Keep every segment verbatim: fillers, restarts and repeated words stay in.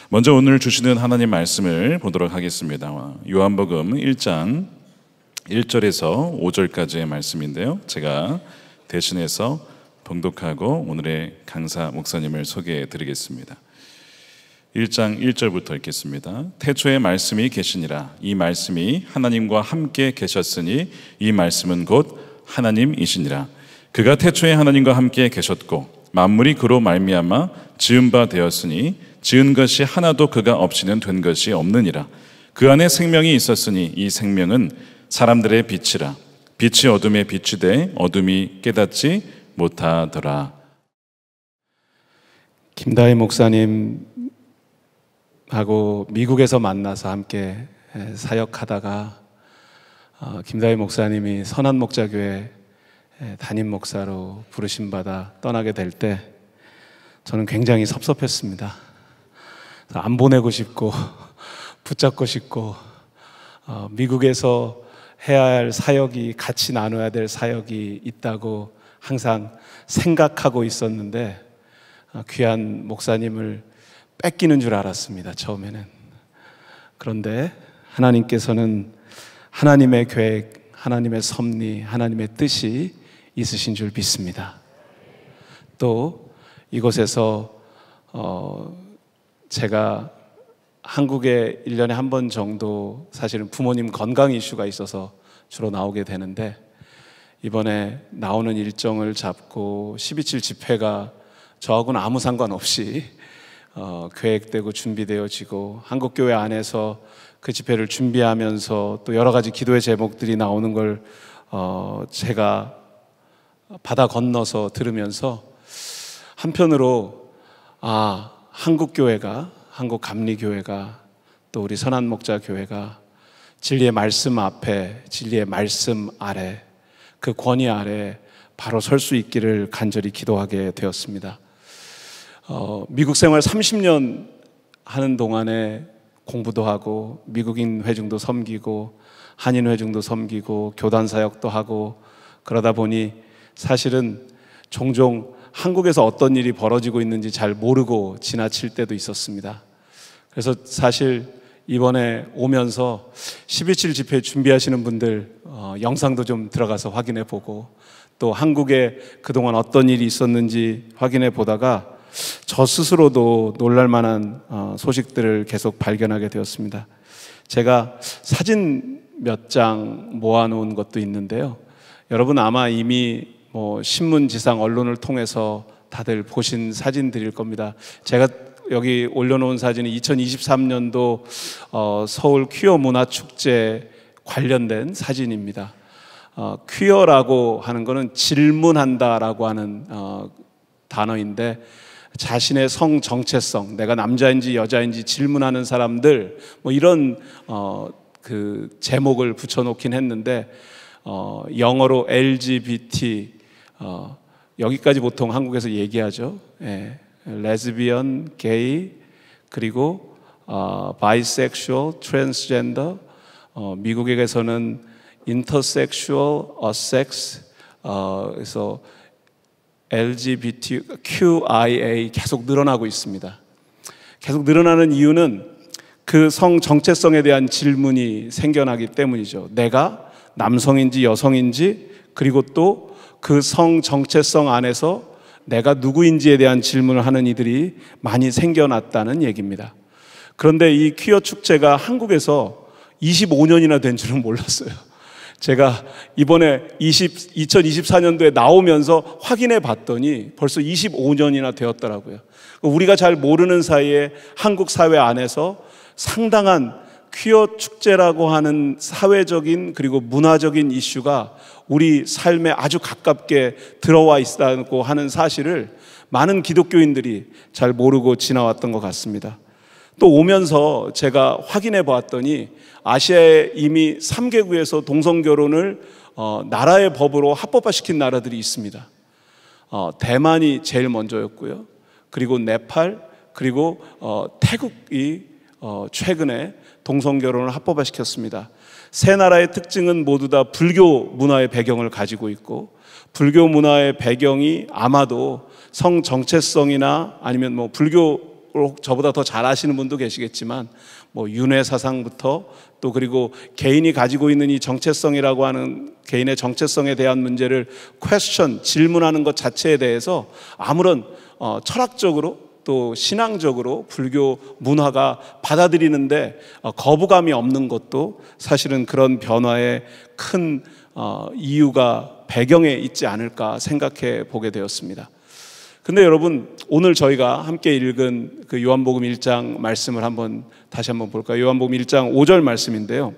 먼저 오늘 주시는 하나님 말씀을 보도록 하겠습니다. 요한복음 일 장 일 절에서 오 절까지의 말씀인데요, 제가 대신해서 봉독하고 오늘의 강사 목사님을 소개해 드리겠습니다. 일 장 일 절부터 읽겠습니다. 태초에 말씀이 계시니라. 이 말씀이 하나님과 함께 계셨으니 이 말씀은 곧 하나님이시니라. 그가 태초에 하나님과 함께 계셨고 만물이 그로 말미암아 지은 바 되었으니 지은 것이 하나도 그가 없이는 된 것이 없느니라. 그 안에 생명이 있었으니 이 생명은 사람들의 빛이라. 빛이 어둠에 비추되 어둠이 깨닫지 못하더라. 김다희 목사님 하고 미국에서 만나서 함께 사역하다가 김다희 목사님이 선한목자교회 담임 목사로 부르심 받아 떠나게 될 때 저는 굉장히 섭섭했습니다. 안 보내고 싶고 붙잡고 싶고 미국에서 해야 할 사역이, 같이 나눠야 될 사역이 있다고 항상 생각하고 있었는데 귀한 목사님을 뺏기는 줄 알았습니다, 처음에는. 그런데 하나님께서는 하나님의 계획, 하나님의 섭리, 하나님의 뜻이 있으신 줄 믿습니다. 또 이곳에서 어, 제가 한국에 일 년에 한 번 정도 사실은 부모님 건강 이슈가 있어서 주로 나오게 되는데, 이번에 나오는 일정을 잡고 십이칠 집회가 저하고는 아무 상관없이 어, 계획되고 준비되어지고 한국교회 안에서 그 집회를 준비하면서 또 여러 가지 기도의 제목들이 나오는 걸 어, 제가 바다 건너서 들으면서 한편으로 아, 한국교회가, 한국감리교회가, 또 우리 선한목자교회가 진리의 말씀 앞에, 진리의 말씀 아래, 그 권위 아래 바로 설 수 있기를 간절히 기도하게 되었습니다. 어, 미국 생활 삼십 년 하는 동안에 공부도 하고 미국인 회중도 섬기고 한인 회중도 섬기고 교단 사역도 하고 그러다 보니 사실은 종종 한국에서 어떤 일이 벌어지고 있는지 잘 모르고 지나칠 때도 있었습니다. 그래서 사실 이번에 오면서 십이칠 집회 준비하시는 분들 어, 영상도 좀 들어가서 확인해 보고 또 한국에 그동안 어떤 일이 있었는지 확인해 보다가 저 스스로도 놀랄만한 어, 소식들을 계속 발견하게 되었습니다. 제가 사진 몇 장 모아놓은 것도 있는데요, 여러분 아마 이미 뭐 신문, 지상, 언론을 통해서 다들 보신 사진들일 겁니다. 제가 여기 올려놓은 사진이 이천이십삼 년도 어, 서울 퀴어 문화축제 관련된 사진입니다. 어, 퀴어라고 하는 것은 질문한다라고 하는 어, 단어인데, 자신의 성 정체성, 내가 남자인지 여자인지 질문하는 사람들, 뭐 이런 어, 그 제목을 붙여놓긴 했는데 어, 영어로 엘지비티, 어, 여기까지 보통 한국에서 얘기하죠. 예, 레즈비언, 게이, 그리고 어, 바이섹슈얼, 트랜스젠더, 어, 미국에서는 인터섹슈얼, 어섹스, 어, 그래서 엘지비티큐아이에이 계속 늘어나고 있습니다. 계속 늘어나는 이유는 그 성 정체성에 대한 질문이 생겨나기 때문이죠. 내가 남성인지 여성인지, 그리고 또 그 성 정체성 안에서 내가 누구인지에 대한 질문을 하는 이들이 많이 생겨났다는 얘기입니다. 그런데 이 퀴어 축제가 한국에서 이십오 년이나 된 줄은 몰랐어요. 제가 이번에 이천이십사 년도에 나오면서 확인해 봤더니 벌써 이십오 년이나 되었더라고요. 우리가 잘 모르는 사이에 한국 사회 안에서 상당한 퀴어 축제라고 하는 사회적인 그리고 문화적인 이슈가 우리 삶에 아주 가깝게 들어와 있다고 하는 사실을 많은 기독교인들이 잘 모르고 지나왔던 것 같습니다. 또 오면서 제가 확인해 보았더니 아시아에 이미 삼 개국에서 동성결혼을 어, 나라의 법으로 합법화시킨 나라들이 있습니다. 어, 대만이 제일 먼저였고요. 그리고 네팔, 그리고 어, 태국이 어, 최근에 동성결혼을 합법화시켰습니다. 세 나라의 특징은 모두 다 불교 문화의 배경을 가지고 있고, 불교 문화의 배경이 아마도 성 정체성이나 아니면 뭐 불교 저보다 더 잘 아시는 분도 계시겠지만 뭐 윤회 사상부터 또 그리고 개인이 가지고 있는 이 정체성이라고 하는 개인의 정체성에 대한 문제를 퀘스천, 질문하는 것 자체에 대해서 아무런 어, 철학적으로 또 신앙적으로 불교 문화가 받아들이는데 어, 거부감이 없는 것도 사실은 그런 변화의 큰 어, 이유가 배경에 있지 않을까 생각해 보게 되었습니다. 근데 여러분, 오늘 저희가 함께 읽은 그 요한복음 일 장 말씀을 한번 다시 한번 볼까요? 요한복음 일 장 오 절 말씀인데요.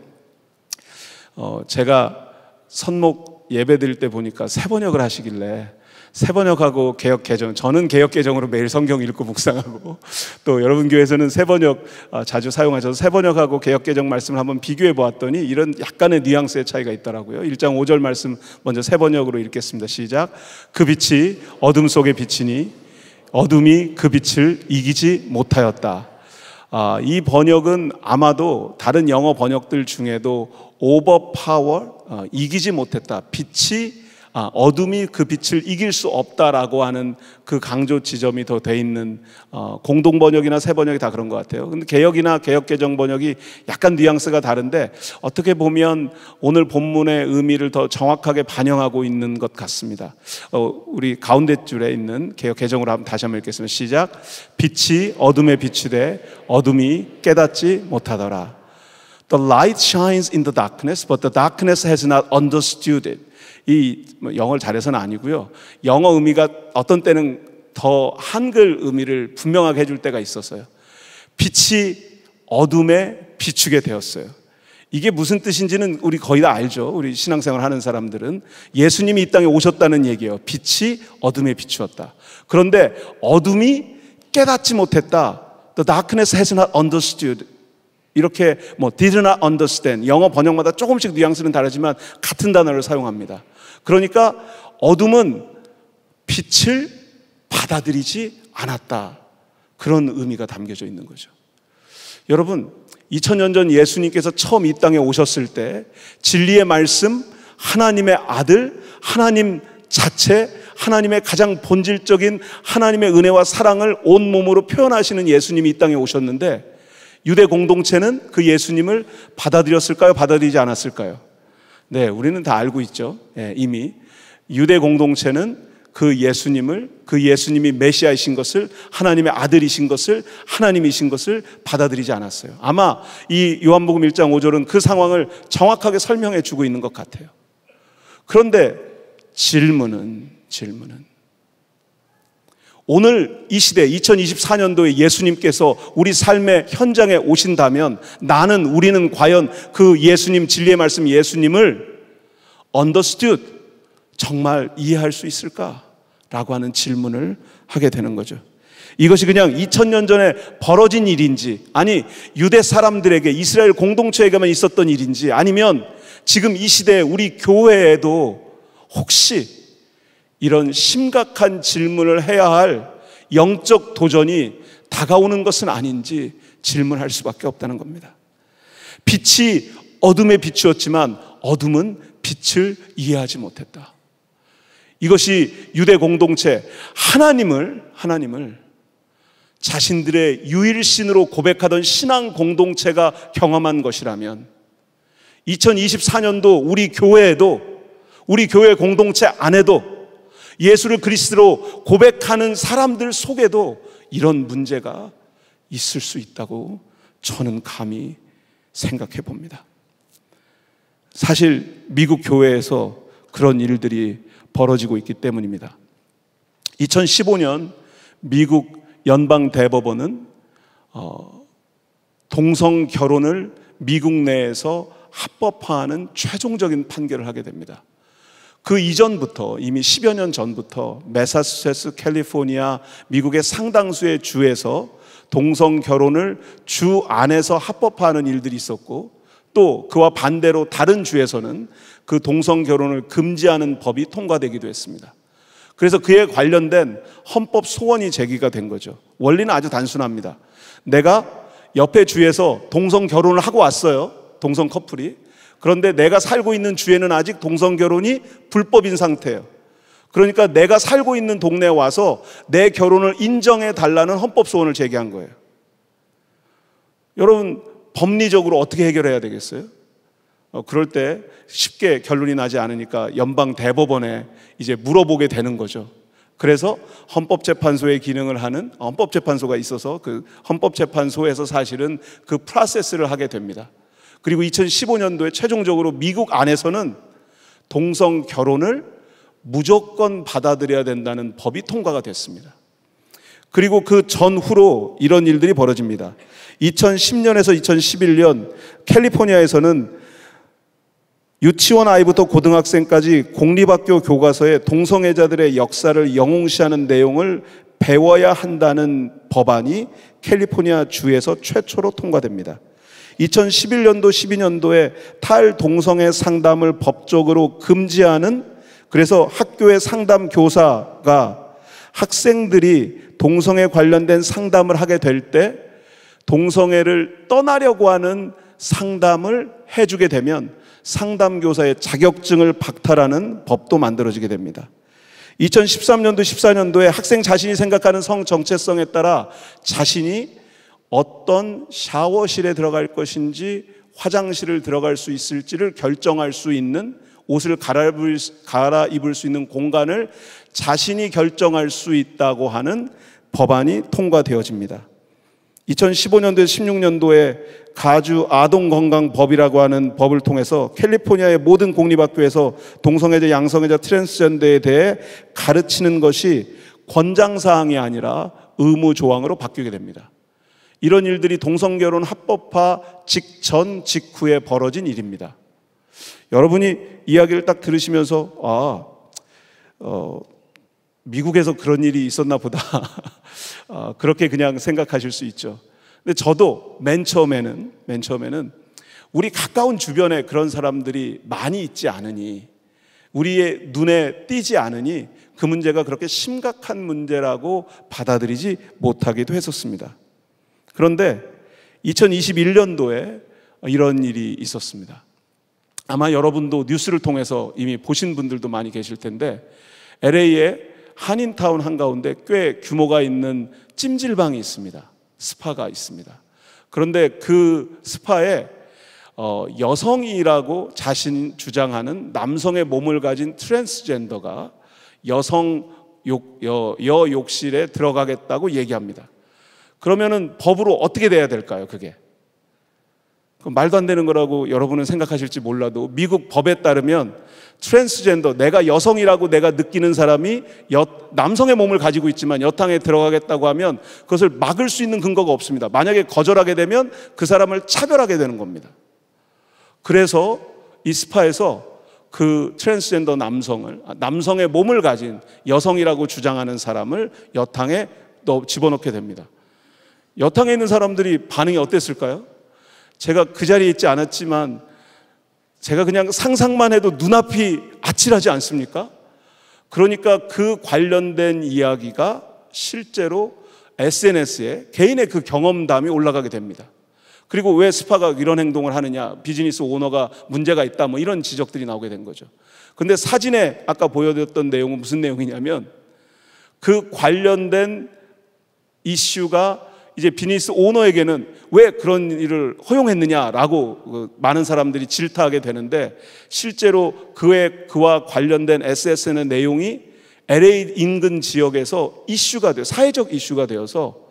어, 제가 선목 예배 드릴 때 보니까 세 번역을 하시길래 새 번역하고 개역 개정, 저는 개역 개정으로 매일 성경 읽고 묵상하고 또 여러분 교회에서는 새 번역 자주 사용하셔서 새 번역하고 개역 개정 말씀을 한번 비교해 보았더니 이런 약간의 뉘앙스의 차이가 있더라고요. 일 장 오 절 말씀 먼저 새 번역으로 읽겠습니다. 시작. 그 빛이 어둠 속에 비치니 어둠이 그 빛을 이기지 못하였다. 아, 이 번역은 아마도 다른 영어 번역들 중에도 overpower, 어, 이기지 못했다. 빛이 아, 어둠이 그 빛을 이길 수 없다라고 하는 그 강조 지점이 더 돼 있는 어, 공동 번역이나 새 번역이 다 그런 것 같아요. 근데 개역이나 개역 개정 번역이 약간 뉘앙스가 다른데 어떻게 보면 오늘 본문의 의미를 더 정확하게 반영하고 있는 것 같습니다. 어, 우리 가운데 줄에 있는 개역 개정으로 한번 다시 한번 읽겠습니다. 시작. 빛이 어둠에 비추되 어둠이 깨닫지 못하더라. The light shines in the darkness, but the darkness has not understood it. 이 영어를 잘해서는 아니고요. 영어 의미가 어떤 때는 더 한글 의미를 분명하게 해줄 때가 있었어요. 빛이 어둠에 비추게 되었어요. 이게 무슨 뜻인지는 우리 거의 다 알죠. 우리 신앙생활 하는 사람들은 예수님이 이 땅에 오셨다는 얘기예요. 빛이 어둠에 비추었다. 그런데 어둠이 깨닫지 못했다. The darkness has not understood. 이렇게 뭐 did not understand, 영어 번역마다 조금씩 뉘앙스는 다르지만 같은 단어를 사용합니다. 그러니까 어둠은 빛을 받아들이지 않았다. 그런 의미가 담겨져 있는 거죠. 여러분, 이천 년 전 예수님께서 처음 이 땅에 오셨을 때 진리의 말씀, 하나님의 아들, 하나님 자체, 하나님의 가장 본질적인 하나님의 은혜와 사랑을 온몸으로 표현하시는 예수님이 이 땅에 오셨는데 유대 공동체는 그 예수님을 받아들였을까요? 받아들이지 않았을까요? 네, 우리는 다 알고 있죠. 네, 이미 유대 공동체는 그 예수님을, 그 예수님이 메시아이신 것을, 하나님의 아들이신 것을, 하나님이신 것을 받아들이지 않았어요. 아마 이 요한복음 일 장 오 절은 그 상황을 정확하게 설명해 주고 있는 것 같아요. 그런데 질문은 질문은 오늘 이 시대 이천이십사 년도에 예수님께서 우리 삶의 현장에 오신다면 나는, 우리는 과연 그 예수님, 진리의 말씀 예수님을 understood, 정말 이해할 수 있을까? 라고 하는 질문을 하게 되는 거죠. 이것이 그냥 이천 년 전에 벌어진 일인지, 아니 유대 사람들에게, 이스라엘 공동체에게만 있었던 일인지, 아니면 지금 이 시대에 우리 교회에도 혹시 이런 심각한 질문을 해야 할 영적 도전이 다가오는 것은 아닌지 질문할 수밖에 없다는 겁니다. 빛이 어둠에 비추었지만 어둠은 빛을 이해하지 못했다. 이것이 유대 공동체, 하나님을 하나님을 자신들의 유일신으로 고백하던 신앙 공동체가 경험한 것이라면 이천이십사 년도 우리 교회에도, 우리 교회 공동체 안에도 예수를 그리스도로 고백하는 사람들 속에도 이런 문제가 있을 수 있다고 저는 감히 생각해 봅니다. 사실 미국 교회에서 그런 일들이 벌어지고 있기 때문입니다. 이천십오 년 미국 연방 대법원은 어, 동성 결혼을 미국 내에서 합법화하는 최종적인 판결을 하게 됩니다. 그 이전부터, 이미 십여 년 전부터 매사추세츠, 캘리포니아, 미국의 상당수의 주에서 동성 결혼을 주 안에서 합법화하는 일들이 있었고, 또 그와 반대로 다른 주에서는 그 동성 결혼을 금지하는 법이 통과되기도 했습니다. 그래서 그에 관련된 헌법 소원이 제기가 된 거죠. 원리는 아주 단순합니다. 내가 옆에 주에서 동성 결혼을 하고 왔어요. 동성 커플이. 그런데 내가 살고 있는 주에는 아직 동성 결혼이 불법인 상태예요. 그러니까 내가 살고 있는 동네에 와서 내 결혼을 인정해 달라는 헌법 소원을 제기한 거예요. 여러분, 법리적으로 어떻게 해결해야 되겠어요? 어, 그럴 때 쉽게 결론이 나지 않으니까 연방 대법원에 이제 물어보게 되는 거죠. 그래서 헌법재판소의 기능을 하는 헌법재판소가 있어서 그 헌법재판소에서 사실은 그 프로세스를 하게 됩니다. 그리고 이천십오 년도에 최종적으로 미국 안에서는 동성 결혼을 무조건 받아들여야 된다는 법이 통과가 됐습니다. 그리고 그 전후로 이런 일들이 벌어집니다. 이천십 년에서 이천십일 년 캘리포니아에서는 유치원 아이부터 고등학생까지 공립학교 교과서에 동성애자들의 역사를 영웅시하는 내용을 배워야 한다는 법안이 캘리포니아 주에서 최초로 통과됩니다. 이천십일 년도, 십이 년도에 탈동성애 상담을 법적으로 금지하는, 그래서 학교의 상담 교사가 학생들이 동성애 관련된 상담을 하게 될 때 동성애를 떠나려고 하는 상담을 해주게 되면 상담교사의 자격증을 박탈하는 법도 만들어지게 됩니다. 이천십삼 년도, 십사 년도에 학생 자신이 생각하는 성 정체성에 따라 자신이 어떤 샤워실에 들어갈 것인지 화장실을 들어갈 수 있을지를 결정할 수 있는, 옷을 갈아입을, 갈아입을 수 있는 공간을 자신이 결정할 수 있다고 하는 법안이 통과되어집니다. 이천십오 년도에서 십육 년도에 가주 아동건강법이라고 하는 법을 통해서 캘리포니아의 모든 공립학교에서 동성애자, 양성애자, 트랜스젠더에 대해 가르치는 것이 권장사항이 아니라 의무조항으로 바뀌게 됩니다. 이런 일들이 동성결혼 합법화 직전 직후에 벌어진 일입니다. 여러분이 이야기를 딱 들으시면서 아, 어, 미국에서 그런 일이 있었나 보다 어, 그렇게 그냥 생각하실 수 있죠. 근데 저도 맨 처음에는 맨 처음에는 우리 가까운 주변에 그런 사람들이 많이 있지 않으니, 우리의 눈에 띄지 않으니 그 문제가 그렇게 심각한 문제라고 받아들이지 못하기도 했었습니다. 그런데 이천이십일 년도에 이런 일이 있었습니다. 아마 여러분도 뉴스를 통해서 이미 보신 분들도 많이 계실 텐데, 엘에이의 한인타운 한가운데 꽤 규모가 있는 찜질방이 있습니다. 스파가 있습니다. 그런데 그 스파에 어, 여성이라고 자신 주장하는 남성의 몸을 가진 트랜스젠더가 여성 욕, 여, 여 욕실에 들어가겠다고 얘기합니다. 그러면은 법으로 어떻게 돼야 될까요, 그게? 말도 안 되는 거라고 여러분은 생각하실지 몰라도 미국 법에 따르면 트랜스젠더, 내가 여성이라고 내가 느끼는 사람이 여, 남성의 몸을 가지고 있지만 여탕에 들어가겠다고 하면 그것을 막을 수 있는 근거가 없습니다. 만약에 거절하게 되면 그 사람을 차별하게 되는 겁니다. 그래서 이 스파에서 그 트랜스젠더 남성을, 남성의 몸을 가진 여성이라고 주장하는 사람을 여탕에 집어넣게 됩니다. 여탕에 있는 사람들이 반응이 어땠을까요? 제가 그 자리에 있지 않았지만 제가 그냥 상상만 해도 눈앞이 아찔하지 않습니까? 그러니까 그 관련된 이야기가 실제로 에스엔에스에 개인의 그 경험담이 올라가게 됩니다. 그리고 왜 스파가 이런 행동을 하느냐, 비즈니스 오너가 문제가 있다, 뭐 이런 지적들이 나오게 된 거죠. 근데 사진에 아까 보여드렸던 내용은 무슨 내용이냐면, 그 관련된 이슈가 이제 비즈니스 오너에게는 왜 그런 일을 허용했느냐라고 많은 사람들이 질타하게 되는데, 실제로 그의 그와 관련된 에스엔에스의 내용이 엘에이 인근 지역에서 이슈가 돼요. 사회적 이슈가 되어서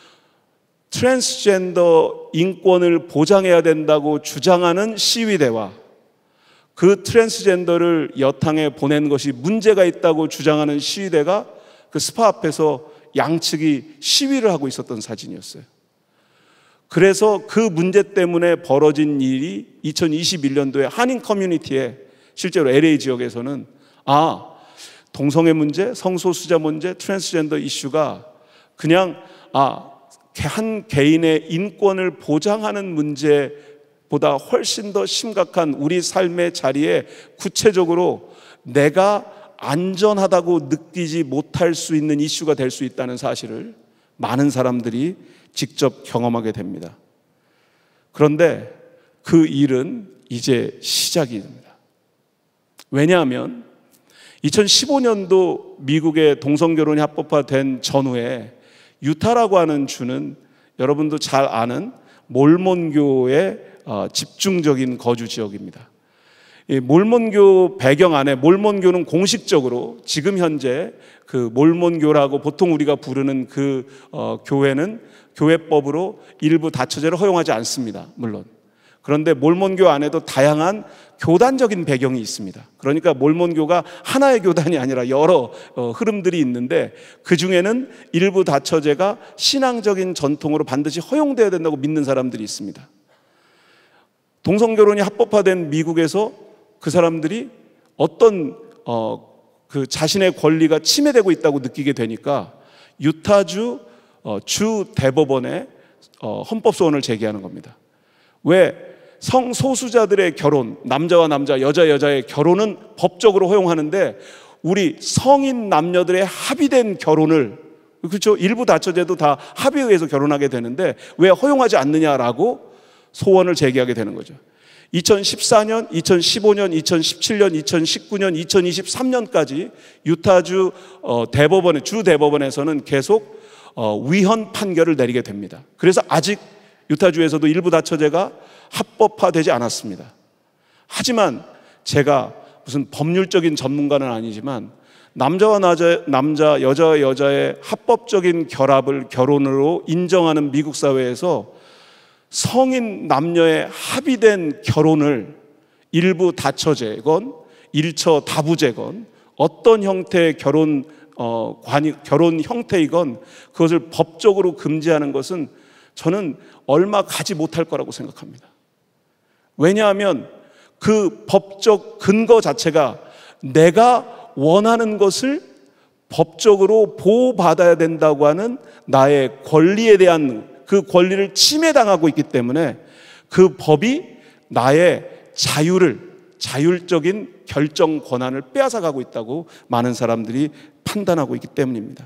트랜스젠더 인권을 보장해야 된다고 주장하는 시위대와 그 트랜스젠더를 여탕에 보낸 것이 문제가 있다고 주장하는 시위대가 그 스파 앞에서 양측이 시위를 하고 있었던 사진이었어요. 그래서 그 문제 때문에 벌어진 일이 이천이십일 년도에 한인 커뮤니티에, 실제로 엘에이 지역에서는 아, 동성애 문제, 성소수자 문제, 트랜스젠더 이슈가 그냥 아, 한 개인의 인권을 보장하는 문제보다 훨씬 더 심각한 우리 삶의 자리에 구체적으로 내가 안전하다고 느끼지 못할 수 있는 이슈가 될 수 있다는 사실을 많은 사람들이 직접 경험하게 됩니다. 그런데 그 일은 이제 시작이 됩니다. 왜냐하면 이천십오 년도 미국의 동성결혼이 합법화된 전후에 유타라고 하는 주는 여러분도 잘 아는 몰몬교의 집중적인 거주 지역입니다. 이 몰몬교 배경 안에, 몰몬교는 공식적으로 지금 현재 그 몰몬교라고 보통 우리가 부르는 그 어, 교회는 교회법으로 일부 다처제를 허용하지 않습니다. 물론. 그런데 몰몬교 안에도 다양한 교단적인 배경이 있습니다. 그러니까 몰몬교가 하나의 교단이 아니라 여러 어, 흐름들이 있는데 그 중에는 일부 다처제가 신앙적인 전통으로 반드시 허용되어야 된다고 믿는 사람들이 있습니다. 동성결혼이 합법화된 미국에서 그 사람들이 어떤 어, 그 자신의 권리가 침해되고 있다고 느끼게 되니까 유타주 어, 주 대법원에 어, 헌법소원을 제기하는 겁니다. 왜? 성소수자들의 결혼, 남자와 남자, 여자 여자의 결혼은 법적으로 허용하는데 우리 성인 남녀들의 합의된 결혼을, 그렇죠? 일부 다처제도 다 합의에 의해서 결혼하게 되는데 왜 허용하지 않느냐라고 소원을 제기하게 되는 거죠. 이천십사 년, 이천십오 년, 이천십칠 년, 이천십구 년, 이천이십삼 년까지 유타주 대법원의 주 대법원에서는 계속 위헌 판결을 내리게 됩니다. 그래서 아직 유타주에서도 일부 다처제가 합법화되지 않았습니다. 하지만 제가 무슨 법률적인 전문가는 아니지만 남자와 남자, 남자, 여자와 여자의 합법적인 결합을 결혼으로 인정하는 미국 사회에서 성인 남녀의 합의된 결혼을 일부 다처제건 일처 다부제건 어떤 형태의 결혼 어, 관이, 결혼 형태이건 그것을 법적으로 금지하는 것은 저는 얼마 가지 못할 거라고 생각합니다. 왜냐하면 그 법적 근거 자체가 내가 원하는 것을 법적으로 보호받아야 된다고 하는 나의 권리에 대한 그 권리를 침해당하고 있기 때문에 그 법이 나의 자유를, 자율적인 결정 권한을 빼앗아가고 있다고 많은 사람들이 판단하고 있기 때문입니다.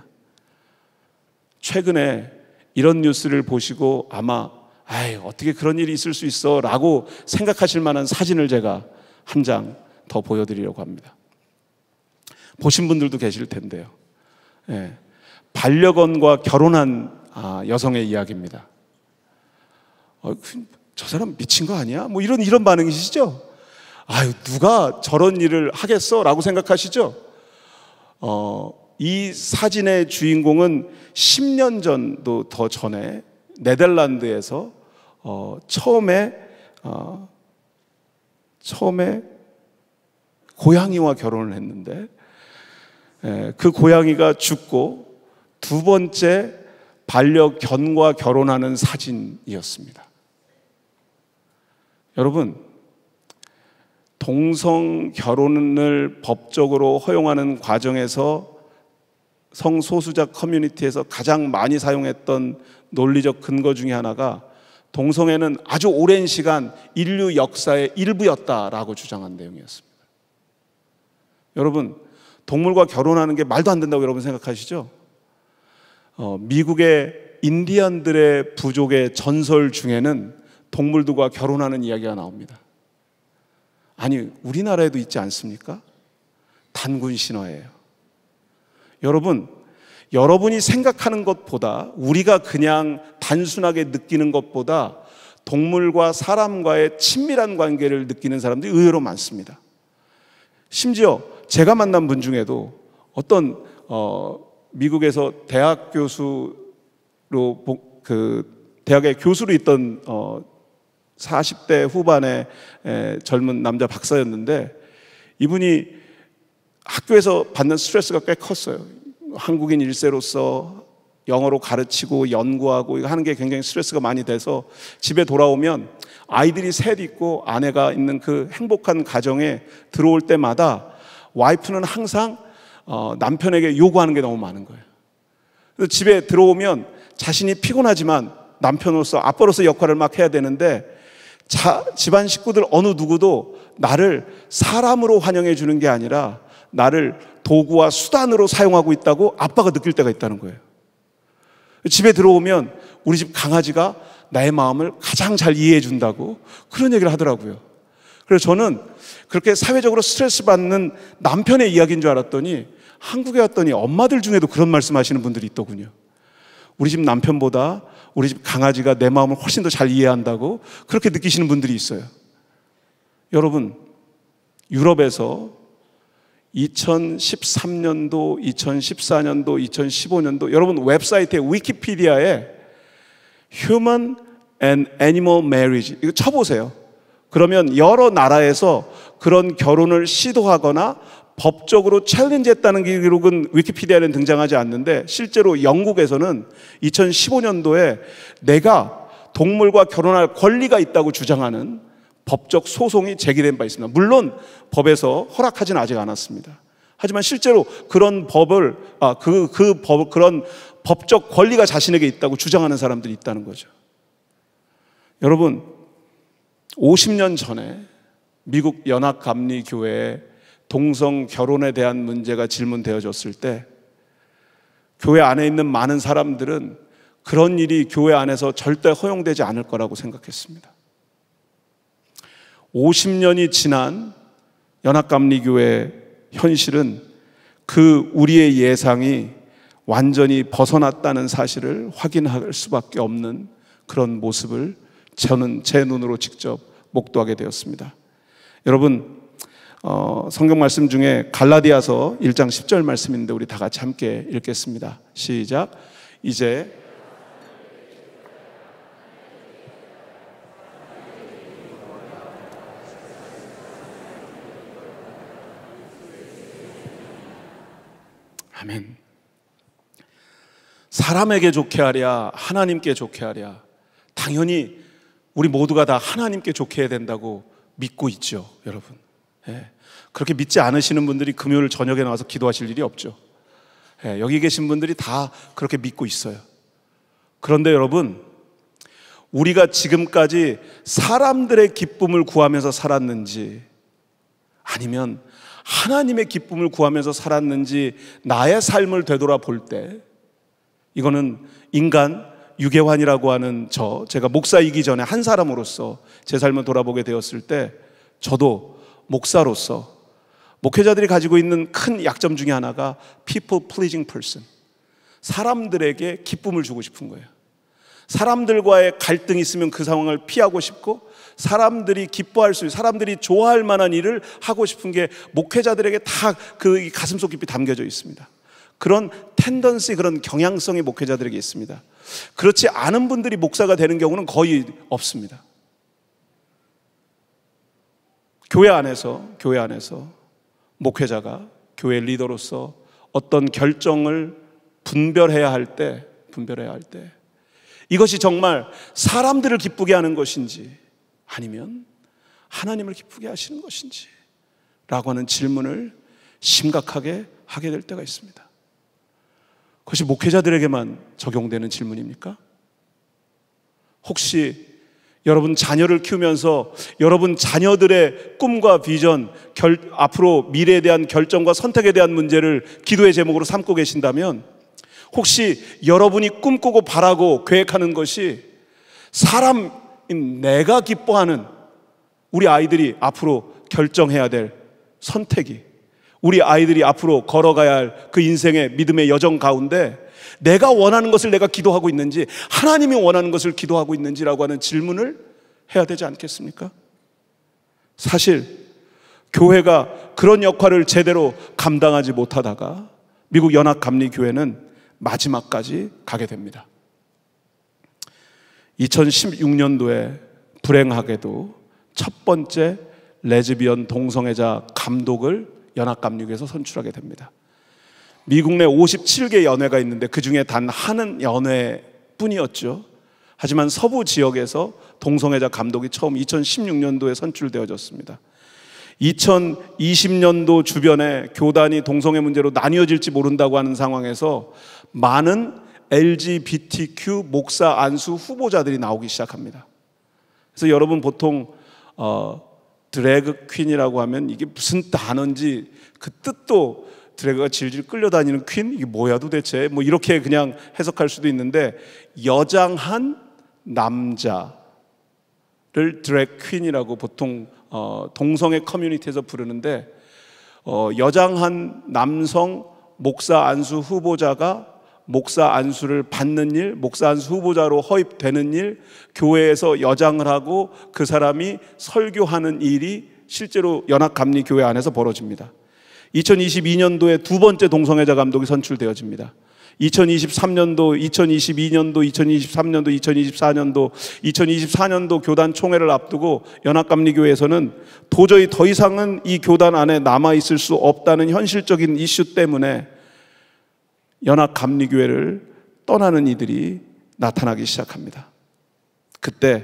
최근에 이런 뉴스를 보시고 아마 아이, 어떻게 그런 일이 있을 수 있어 라고 생각하실 만한 사진을 제가 한 장 더 보여드리려고 합니다. 보신 분들도 계실 텐데요. 예, 반려견과 결혼한 아, 여성의 이야기입니다. 어, 저 사람 미친 거 아니야? 뭐 이런 이런 반응이시죠? 아유, 누가 저런 일을 하겠어? 라고 생각하시죠? 어, 이 사진의 주인공은 십 년 전도 더 전에 네덜란드에서 어, 처음에 어, 처음에 고양이와 결혼을 했는데 에, 그 고양이가 죽고 두 번째 반려견과 결혼하는 사진이었습니다. 여러분, 동성 결혼을 법적으로 허용하는 과정에서 성소수자 커뮤니티에서 가장 많이 사용했던 논리적 근거 중에 하나가 동성애는 아주 오랜 시간 인류 역사의 일부였다라고 주장한 내용이었습니다. 여러분, 동물과 결혼하는 게 말도 안 된다고 여러분 생각하시죠? 어, 미국의 인디언들의 부족의 전설 중에는 동물들과 결혼하는 이야기가 나옵니다. 아니, 우리나라에도 있지 않습니까? 단군 신화예요. 여러분, 여러분이 생각하는 것보다, 우리가 그냥 단순하게 느끼는 것보다 동물과 사람과의 친밀한 관계를 느끼는 사람들이 의외로 많습니다. 심지어 제가 만난 분 중에도 어떤 어, 미국에서 대학 교수로 그 대학의 교수로 있던 어, 사십 대 후반의 에, 젊은 남자 박사였는데 이분이 학교에서 받는 스트레스가 꽤 컸어요. 한국인 일 세로서 영어로 가르치고 연구하고 이거 하는 게 굉장히 스트레스가 많이 돼서 집에 돌아오면 아이들이 셋 있고 아내가 있는 그 행복한 가정에 들어올 때마다 와이프는 항상 어, 남편에게 요구하는 게 너무 많은 거예요. 그래서 집에 들어오면 자신이 피곤하지만 남편으로서 아빠로서 역할을 막 해야 되는데 자, 집안 식구들 어느 누구도 나를 사람으로 환영해 주는 게 아니라 나를 도구와 수단으로 사용하고 있다고 아빠가 느낄 때가 있다는 거예요. 집에 들어오면 우리 집 강아지가 나의 마음을 가장 잘 이해해 준다고 그런 얘기를 하더라고요. 그래서 저는 그렇게 사회적으로 스트레스 받는 남편의 이야기인 줄 알았더니 한국에 왔더니 엄마들 중에도 그런 말씀하시는 분들이 있더군요. 우리 집 남편보다 우리 집 강아지가 내 마음을 훨씬 더 잘 이해한다고 그렇게 느끼시는 분들이 있어요. 여러분, 유럽에서 이천십삼 년도, 이천십사 년도, 이천십오 년도 여러분 웹사이트에 위키피디아에 Human and Animal Marriage 이거 쳐보세요. 그러면 여러 나라에서 그런 결혼을 시도하거나 법적으로 챌린지했다는 기록은 위키피디아에는 등장하지 않는데 실제로 영국에서는 이천십오 년도에 내가 동물과 결혼할 권리가 있다고 주장하는 법적 소송이 제기된 바 있습니다. 물론 법에서 허락하지는 아직 않았습니다. 하지만 실제로 그런 법을 아, 그, 그 법, 그런 법적 권리가 자신에게 있다고 주장하는 사람들이 있다는 거죠. 여러분, 오십 년 전에 미국 연합감리교회에 동성 결혼에 대한 문제가 질문되어졌을 때 교회 안에 있는 많은 사람들은 그런 일이 교회 안에서 절대 허용되지 않을 거라고 생각했습니다. 오십 년이 지난 연합감리교회 현실은 그 우리의 예상이 완전히 벗어났다는 사실을 확인할 수밖에 없는 그런 모습을 저는 제 눈으로 직접 목도하게 되었습니다. 여러분, 어, 성경 말씀 중에 갈라디아서 일 장 십 절 말씀인데 우리 다 같이 함께 읽겠습니다. 시작. 이제 아멘. 사람에게 좋게 하랴 하나님께 좋게 하랴, 당연히 우리 모두가 다 하나님께 좋게 해야 된다고 믿고 있죠, 여러분. 예. 그렇게 믿지 않으시는 분들이 금요일 저녁에 나와서 기도하실 일이 없죠. 예. 여기 계신 분들이 다 그렇게 믿고 있어요. 그런데 여러분, 우리가 지금까지 사람들의 기쁨을 구하면서 살았는지 아니면 하나님의 기쁨을 구하면서 살았는지 나의 삶을 되돌아볼 때, 이거는 인간 유계환이라고 하는 저, 제가 목사이기 전에 한 사람으로서 제 삶을 돌아보게 되었을 때 저도 목사로서 목회자들이 가지고 있는 큰 약점 중에 하나가 people pleasing person, 사람들에게 기쁨을 주고 싶은 거예요. 사람들과의 갈등이 있으면 그 상황을 피하고 싶고 사람들이 기뻐할 수 있는, 사람들이 좋아할 만한 일을 하고 싶은 게 목회자들에게 다 그 가슴속 깊이 담겨져 있습니다. 그런 텐던시, 그런 경향성이 목회자들에게 있습니다. 그렇지 않은 분들이 목사가 되는 경우는 거의 없습니다. 교회 안에서 교회 안에서 목회자가 교회 리더로서 어떤 결정을 분별해야 할 때 분별해야 할 때 이것이 정말 사람들을 기쁘게 하는 것인지 아니면 하나님을 기쁘게 하시는 것인지 라고 하는 질문을 심각하게 하게 될 때가 있습니다. 그것이 목회자들에게만 적용되는 질문입니까? 혹시 여러분 자녀를 키우면서 여러분 자녀들의 꿈과 비전, 결, 앞으로 미래에 대한 결정과 선택에 대한 문제를 기도의 제목으로 삼고 계신다면 혹시 여러분이 꿈꾸고 바라고 계획하는 것이 사람인 내가 기뻐하는 우리 아이들이 앞으로 결정해야 될 선택이, 우리 아이들이 앞으로 걸어가야 할 그 인생의 믿음의 여정 가운데 내가 원하는 것을 내가 기도하고 있는지 하나님이 원하는 것을 기도하고 있는지라고 하는 질문을 해야 되지 않겠습니까? 사실 교회가 그런 역할을 제대로 감당하지 못하다가 미국 연합감리교회는 마지막까지 가게 됩니다. 이천십육 년도에 불행하게도 첫 번째 레즈비언 동성애자 감독을 연합감리교회에서 선출하게 됩니다. 미국 내 오십칠 개 연회가 있는데 그 중에 단 한 연회뿐이었죠. 하지만 서부 지역에서 동성애자 감독이 처음 이천십육 년도에 선출되어졌습니다. 이천이십 년도 주변에 교단이 동성애 문제로 나뉘어질지 모른다고 하는 상황에서 많은 엘지비티큐 목사 안수 후보자들이 나오기 시작합니다. 그래서 여러분 보통 어, 드래그 퀸이라고 하면 이게 무슨 단어인지 그 뜻도 드래그가 질질 끌려다니는 퀸? 이게 뭐야 도대체? 뭐 이렇게 그냥 해석할 수도 있는데 여장한 남자를 드래그 퀸이라고 보통 어, 동성애 커뮤니티에서 부르는데 어, 여장한 남성 목사 안수 후보자가 목사 안수를 받는 일, 목사 안수 후보자로 허입되는 일, 교회에서 여장을 하고 그 사람이 설교하는 일이 실제로 연합감리교회 안에서 벌어집니다. 이천이십이 년도에 두 번째 동성애자 감독이 선출되어집니다. 이천이십삼 년도, 이천이십이 년도, 이천이십삼 년도, 이천이십사 년도, 이천이십사 년도 교단 총회를 앞두고 연합감리교회에서는 도저히 더 이상은 이 교단 안에 남아있을 수 없다는 현실적인 이슈 때문에 연합감리교회를 떠나는 이들이 나타나기 시작합니다. 그때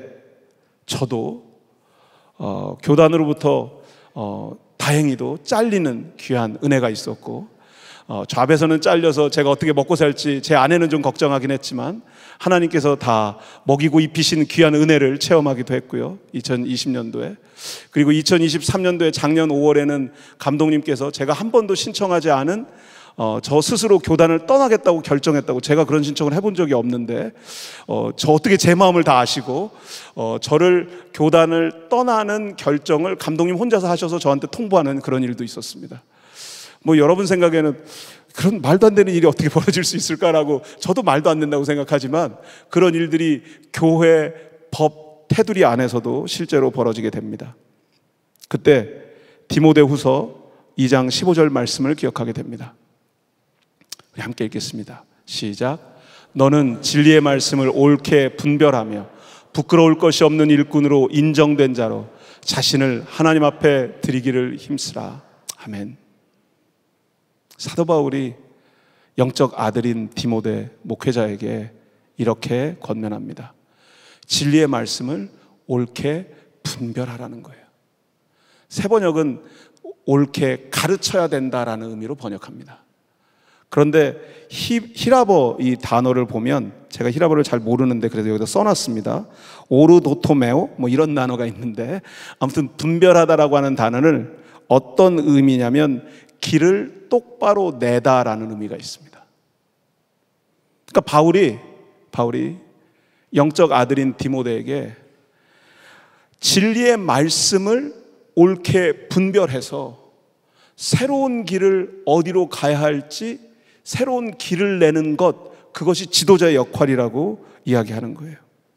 저도 어, 교단으로부터 어, 다행히도 잘리는 귀한 은혜가 있었고 어, 좌배서는 잘려서 제가 어떻게 먹고 살지 제 아내는 좀 걱정하긴 했지만 하나님께서 다 먹이고 입히신 귀한 은혜를 체험하기도 했고요. 이천이십 년도에 그리고 이천이십삼 년도에 작년 오월에는 감독님께서 제가 한 번도 신청하지 않은 어, 저 스스로 교단을 떠나겠다고 결정했다고 제가 그런 신청을 해본 적이 없는데 어, 저 어떻게 제 마음을 다 아시고 어, 저를 교단을 떠나는 결정을 감독님 혼자서 하셔서 저한테 통보하는 그런 일도 있었습니다. 뭐 여러분 생각에는 그런 말도 안 되는 일이 어떻게 벌어질 수 있을까라고 저도 말도 안 된다고 생각하지만 그런 일들이 교회 법 테두리 안에서도 실제로 벌어지게 됩니다. 그때 디모데후서 이 장 십오 절 말씀을 기억하게 됩니다. 우리 함께 읽겠습니다. 시작. 너는 진리의 말씀을 옳게 분별하며 부끄러울 것이 없는 일꾼으로 인정된 자로 자신을 하나님 앞에 드리기를 힘쓰라. 아멘. 사도 바울이 영적 아들인 디모데 목회자에게 이렇게 권면합니다. 진리의 말씀을 옳게 분별하라는 거예요. 새 번역은 옳게 가르쳐야 된다라는 의미로 번역합니다. 그런데 히, 히라버 이 단어를 보면 제가 히라버를 잘 모르는데 그래도 여기다 써놨습니다. 오르도토메오 뭐 이런 단어가 있는데 아무튼 분별하다라고 하는 단어는 어떤 의미냐면 길을 똑바로 내다라는 의미가 있습니다. 그러니까 바울이 바울이 영적 아들인 디모데에게 진리의 말씀을 옳게 분별해서 새로운 길을 어디로 가야 할지 새로운 길을 내는 것, 그것이 지도자의 역할이라고 이야기하는 거예요.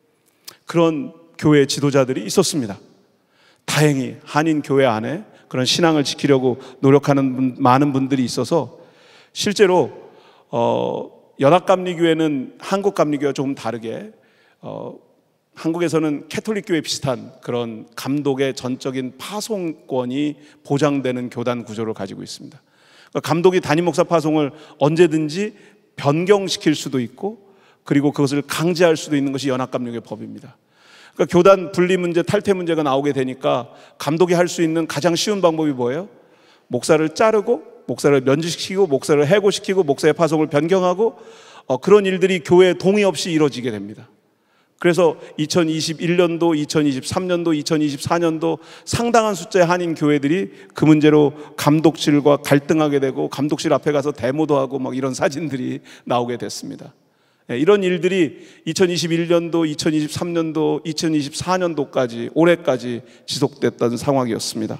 그런 교회 지도자들이 있었습니다. 다행히 한인 교회 안에 그런 신앙을 지키려고 노력하는 분, 많은 분들이 있어서 실제로 어, 연합감리교회는 한국감리교회와 조금 다르게 어, 한국에서는 캐톨릭교회 비슷한 그런 감독의 전적인 파송권이 보장되는 교단 구조를 가지고 있습니다. 그러니까 감독이 담임 목사 파송을 언제든지 변경시킬 수도 있고 그리고 그것을 강제할 수도 있는 것이 연합감리교회 법입니다. 그러니까 교단 분리 문제, 탈퇴 문제가 나오게 되니까 감독이 할 수 있는 가장 쉬운 방법이 뭐예요? 목사를 자르고 목사를 면직시키고 목사를 해고시키고 목사의 파송을 변경하고 어, 그런 일들이 교회에 동의 없이 이루어지게 됩니다. 그래서 이천이십일 년도, 이천이십삼 년도, 이천이십사 년도 상당한 숫자의 한인 교회들이 그 문제로 감독실과 갈등하게 되고 감독실 앞에 가서 데모도 하고 막 이런 사진들이 나오게 됐습니다. 이런 일들이 이천이십일 년도, 이천이십삼 년도, 이천이십사 년도까지 올해까지 지속됐던 상황이었습니다.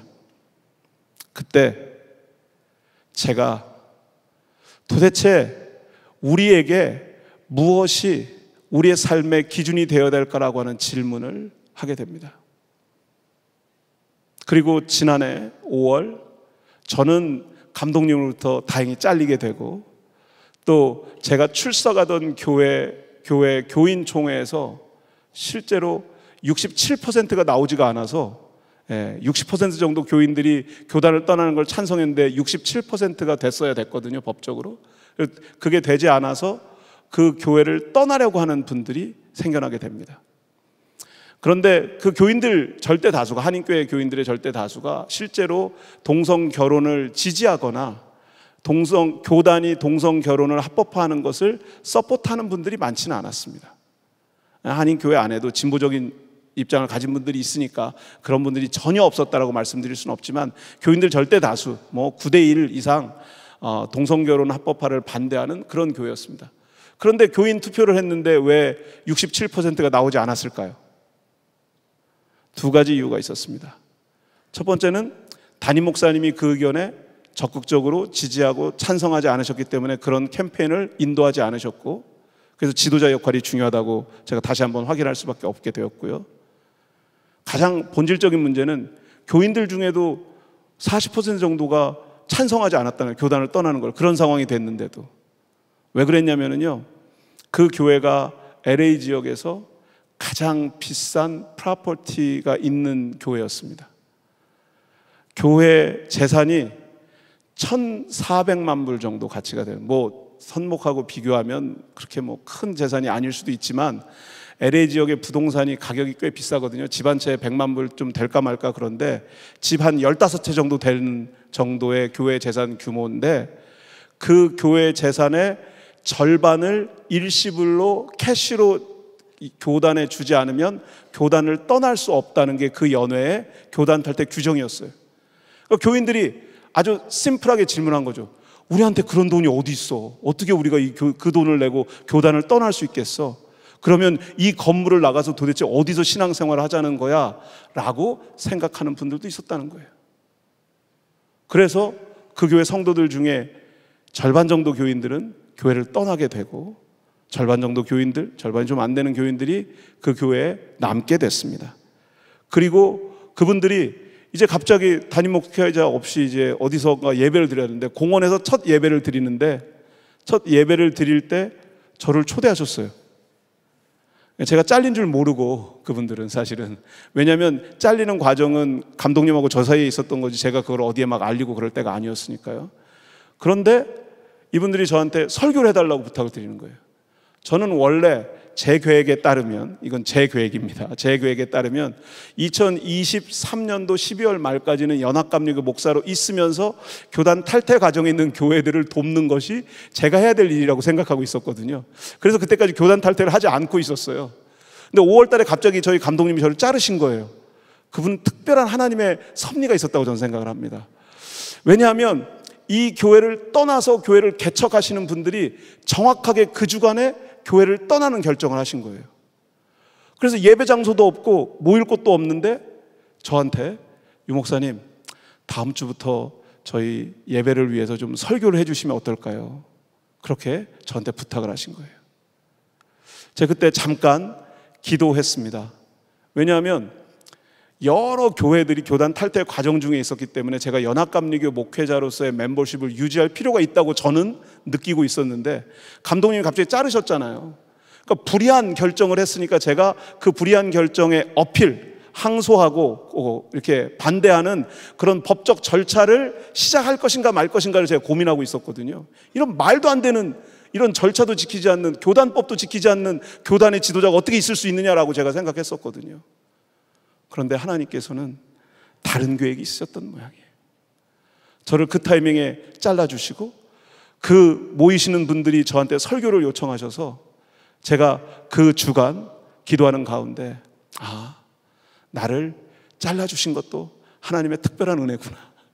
그때 제가 도대체 우리에게 무엇이 우리의 삶의 기준이 되어야 될까라고 하는 질문을 하게 됩니다. 그리고 지난해 오월 저는 감독님으로부터 다행히 잘리게 되고 또 제가 출석하던 교회, 교회 교인총회에서 실제로 육십칠 퍼센트가 나오지가 않아서 육십 퍼센트 정도 교인들이 교단을 떠나는 걸 찬성했는데 육십칠 퍼센트가 됐어야 됐거든요, 법적으로. 그게 되지 않아서 그 교회를 떠나려고 하는 분들이 생겨나게 됩니다. 그런데 그 교인들 절대 다수가, 한인교회 교인들의 절대 다수가 실제로 동성 결혼을 지지하거나 동성, 교단이 동성 결혼을 합법화하는 것을 서포트하는 분들이 많지는 않았습니다. 한인교회 안에도 진보적인 입장을 가진 분들이 있으니까 그런 분들이 전혀 없었다라고 말씀드릴 수는 없지만 교인들 절대 다수, 뭐 구 대 일 이상 동성 결혼 합법화를 반대하는 그런 교회였습니다. 그런데 교인 투표를 했는데 왜 육십칠 퍼센트가 나오지 않았을까요? 두 가지 이유가 있었습니다. 첫 번째는 담임 목사님이 그 의견에 적극적으로 지지하고 찬성하지 않으셨기 때문에 그런 캠페인을 인도하지 않으셨고, 그래서 지도자 역할이 중요하다고 제가 다시 한번 확인할 수밖에 없게 되었고요. 가장 본질적인 문제는 교인들 중에도 사십 퍼센트 정도가 찬성하지 않았다는, 교단을 떠나는 걸, 그런 상황이 됐는데도. 왜 그랬냐면요, 그 교회가 엘에이 지역에서 가장 비싼 프로퍼티가 있는 교회였습니다. 교회 재산이 천사백만 불 정도 가치가 되는, 뭐 선목하고 비교하면 그렇게 뭐 큰 재산이 아닐 수도 있지만 엘에이 지역의 부동산이 가격이 꽤 비싸거든요. 집 한 채에 백만 불 좀 될까 말까. 그런데 집 한 열다섯 채 정도 되는 정도의 교회 재산 규모인데, 그 교회 재산의 절반을 일시불로 캐시로 교단에 주지 않으면 교단을 떠날 수 없다는 게 그 연회의 교단 탈퇴 규정이었어요. 그러니까 교인들이 아주 심플하게 질문한 거죠. 우리한테 그런 돈이 어디 있어? 어떻게 우리가 이 교, 그 돈을 내고 교단을 떠날 수 있겠어? 그러면 이 건물을 나가서 도대체 어디서 신앙생활을 하자는 거야? 라고 생각하는 분들도 있었다는 거예요. 그래서 그 교회 성도들 중에 절반 정도 교인들은 교회를 떠나게 되고, 절반 정도 교인들, 절반이 좀 안 되는 교인들이 그 교회에 남게 됐습니다. 그리고 그분들이 이제 갑자기 담임 목회자 없이 이제 어디서가 예배를 드려야 되는데, 공원에서 첫 예배를 드리는데, 첫 예배를 드릴 때 저를 초대하셨어요. 제가 잘린 줄 모르고, 그분들은 사실은, 왜냐하면 잘리는 과정은 감독님하고 저 사이에 있었던 거지 제가 그걸 어디에 막 알리고 그럴 때가 아니었으니까요. 그런데 이분들이 저한테 설교를 해달라고 부탁을 드리는 거예요. 저는 원래 제 계획에 따르면, 이건 제 계획입니다. 제 계획에 따르면 이천이십삼 년도 십이월 말까지는 연합감리교 목사로 있으면서 교단 탈퇴 과정에 있는 교회들을 돕는 것이 제가 해야 될 일이라고 생각하고 있었거든요. 그래서 그때까지 교단 탈퇴를 하지 않고 있었어요. 근데 오월 달에 갑자기 저희 감독님이 저를 자르신 거예요. 그분은 특별한 하나님의 섭리가 있었다고 저는 생각을 합니다. 왜냐하면 이 교회를 떠나서 교회를 개척하시는 분들이 정확하게 그 주간에 교회를 떠나는 결정을 하신 거예요. 그래서 예배 장소도 없고 모일 곳도 없는데 저한테, 유 목사님, 다음 주부터 저희 예배를 위해서 좀 설교를 해주시면 어떨까요? 그렇게 저한테 부탁을 하신 거예요. 제가 그때 잠깐 기도했습니다. 왜냐하면 여러 교회들이 교단 탈퇴 과정 중에 있었기 때문에 제가 연합감리교 목회자로서의 멤버십을 유지할 필요가 있다고 저는 느끼고 있었는데, 감독님이 갑자기 자르셨잖아요. 그러니까 불의한 결정을 했으니까 제가 그 불의한 결정에 어필, 항소하고 이렇게 반대하는 그런 법적 절차를 시작할 것인가 말 것인가를 제가 고민하고 있었거든요. 이런 말도 안 되는, 이런 절차도 지키지 않는, 교단법도 지키지 않는 교단의 지도자가 어떻게 있을 수 있느냐라고 제가 생각했었거든요. 그런데 하나님께서는 다른 계획이 있으셨던 모양이에요. 저를 그 타이밍에 잘라주시고, 그 모이시는 분들이 저한테 설교를 요청하셔서 제가 그 주간 기도하는 가운데, 아, 나를 잘라주신 것도 하나님의 특별한 은혜구나.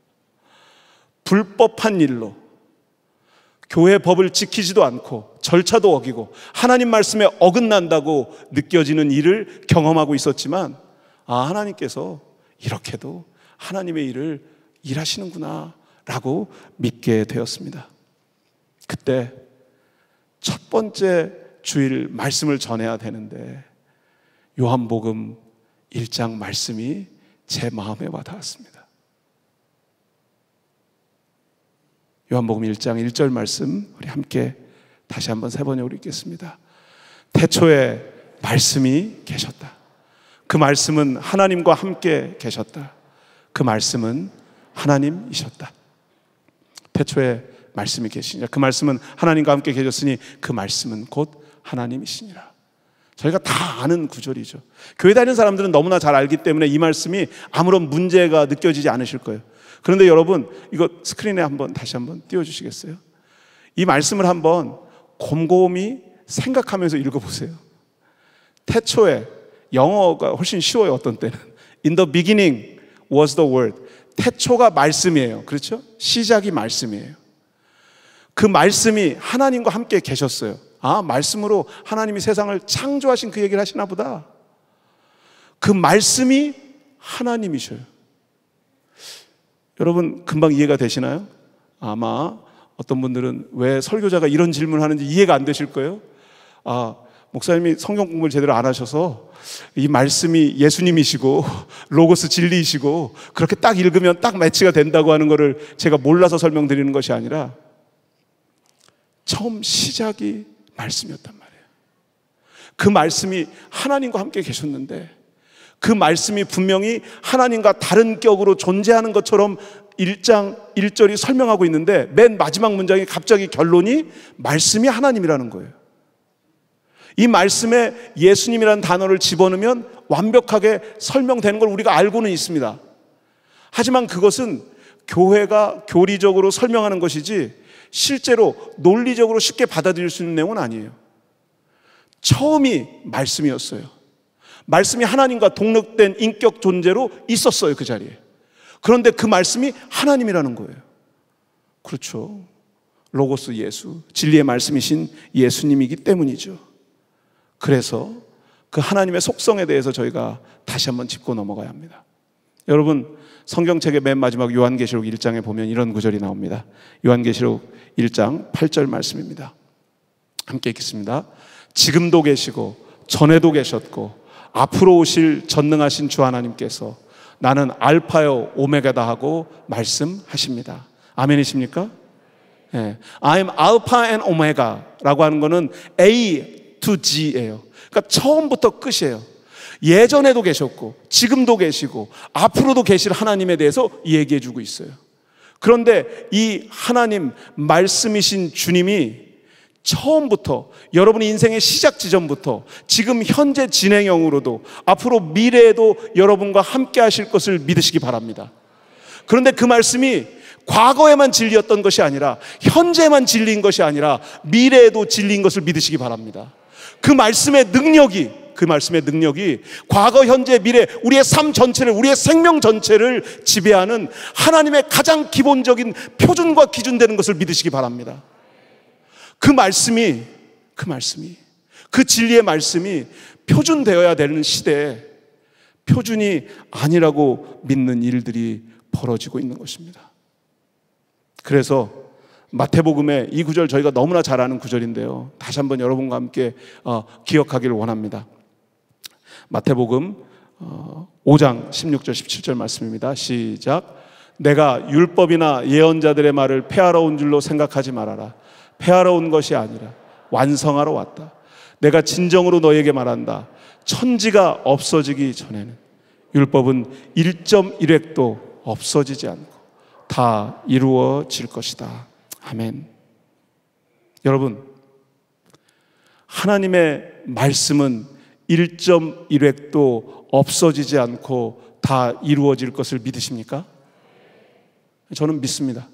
불법한 일로 교회 법을 지키지도 않고 절차도 어기고 하나님 말씀에 어긋난다고 느껴지는 일을 경험하고 있었지만, 아, 하나님께서 이렇게도 하나님의 일을 일하시는구나 라고 믿게 되었습니다. 그때 첫 번째 주일 말씀을 전해야 되는데 요한복음 일 장 말씀이 제 마음에 와닿았습니다. 요한복음 일 장 일 절 말씀 우리 함께 다시 한번 세 번역으로 읽겠습니다. 태초에 말씀이 계셨다. 그 말씀은 하나님과 함께 계셨다. 그 말씀은 하나님이셨다. 태초에 말씀이 계시니라. 그 말씀은 하나님과 함께 계셨으니 그 말씀은 곧 하나님이시니라. 저희가 다 아는 구절이죠. 교회 다니는 사람들은 너무나 잘 알기 때문에 이 말씀이 아무런 문제가 느껴지지 않으실 거예요. 그런데 여러분, 이거 스크린에 한번 다시 한번 띄워주시겠어요? 이 말씀을 한번 곰곰이 생각하면서 읽어보세요. 태초에, 영어가 훨씬 쉬워요. 어떤 때는 In the beginning was the word. 태초가 말씀이에요. 그렇죠? 시작이 말씀이에요. 그 말씀이 하나님과 함께 계셨어요. 아, 말씀으로 하나님이 세상을 창조하신 그 얘기를 하시나 보다. 그 말씀이 하나님이셔요. 여러분 금방 이해가 되시나요? 아마 어떤 분들은 왜 설교자가 이런 질문을 하는지 이해가 안 되실 거예요. 아, 목사님이 성경 공부를 제대로 안 하셔서 이 말씀이 예수님이시고 로고스 진리이시고 그렇게 딱 읽으면 딱 매치가 된다고 하는 거를 제가 몰라서 설명드리는 것이 아니라 처음 시작이 말씀이었단 말이에요. 그 말씀이 하나님과 함께 계셨는데 그 말씀이 분명히 하나님과 다른 격으로 존재하는 것처럼 일 장 일 절이 설명하고 있는데 맨 마지막 문장이 갑자기 결론이 말씀이 하나님이라는 거예요. 이 말씀에 예수님이라는 단어를 집어넣으면 완벽하게 설명되는 걸 우리가 알고는 있습니다. 하지만 그것은 교회가 교리적으로 설명하는 것이지 실제로 논리적으로 쉽게 받아들일 수 있는 내용은 아니에요. 처음이 말씀이었어요. 말씀이 하나님과 동력된 인격 존재로 있었어요, 그 자리에. 그런데 그 말씀이 하나님이라는 거예요. 그렇죠. 로고스 예수, 진리의 말씀이신 예수님이기 때문이죠. 그래서 그 하나님의 속성에 대해서 저희가 다시 한번 짚고 넘어가야 합니다. 여러분, 성경책의 맨 마지막 요한계시록 일 장에 보면 이런 구절이 나옵니다. 요한계시록 일 장 팔 절 말씀입니다. 함께 읽겠습니다. 지금도 계시고 전에도 계셨고 앞으로 오실 전능하신 주 하나님께서 나는 알파요 오메가다 하고 말씀하십니다. 아멘이십니까? 네. I'm Alpha and Omega라고 하는 거는 A to G예요. 그러니까 처음부터 끝이에요. 예전에도 계셨고 지금도 계시고 앞으로도 계실 하나님에 대해서 얘기해 주고 있어요. 그런데 이 하나님 말씀이신 주님이 처음부터 여러분의 인생의 시작 지점부터 지금 현재 진행형으로도 앞으로 미래에도 여러분과 함께 하실 것을 믿으시기 바랍니다. 그런데 그 말씀이 과거에만 진리였던 것이 아니라 현재만 진리인 것이 아니라 미래에도 진리인 것을 믿으시기 바랍니다. 그 말씀의 능력이 그 말씀의 능력이 과거, 현재, 미래 우리의 삶 전체를 우리의 생명 전체를 지배하는 하나님의 가장 기본적인 표준과 기준 되는 것을 믿으시기 바랍니다. 그 말씀이 그 말씀이 그 진리의 말씀이 표준되어야 되는 시대에 표준이 아니라고 믿는 일들이 벌어지고 있는 것입니다. 그래서 마태복음의 이 구절 저희가 너무나 잘 아는 구절인데요. 다시 한번 여러분과 함께 어, 기억하기를 원합니다. 마태복음 어, 오 장 십육 절 십칠 절 말씀입니다. 시작. 내가 율법이나 예언자들의 말을 폐하러 온 줄로 생각하지 말아라. 폐하러 온 것이 아니라 완성하러 왔다. 내가 진정으로 너에게 말한다. 천지가 없어지기 전에는 율법은 일 점 일 획도 없어지지 않고 다 이루어질 것이다. 아멘. 여러분, 하나님의 말씀은 일 점 일 획도 없어지지 않고 다 이루어질 것을 믿으십니까? 저는 믿습니다.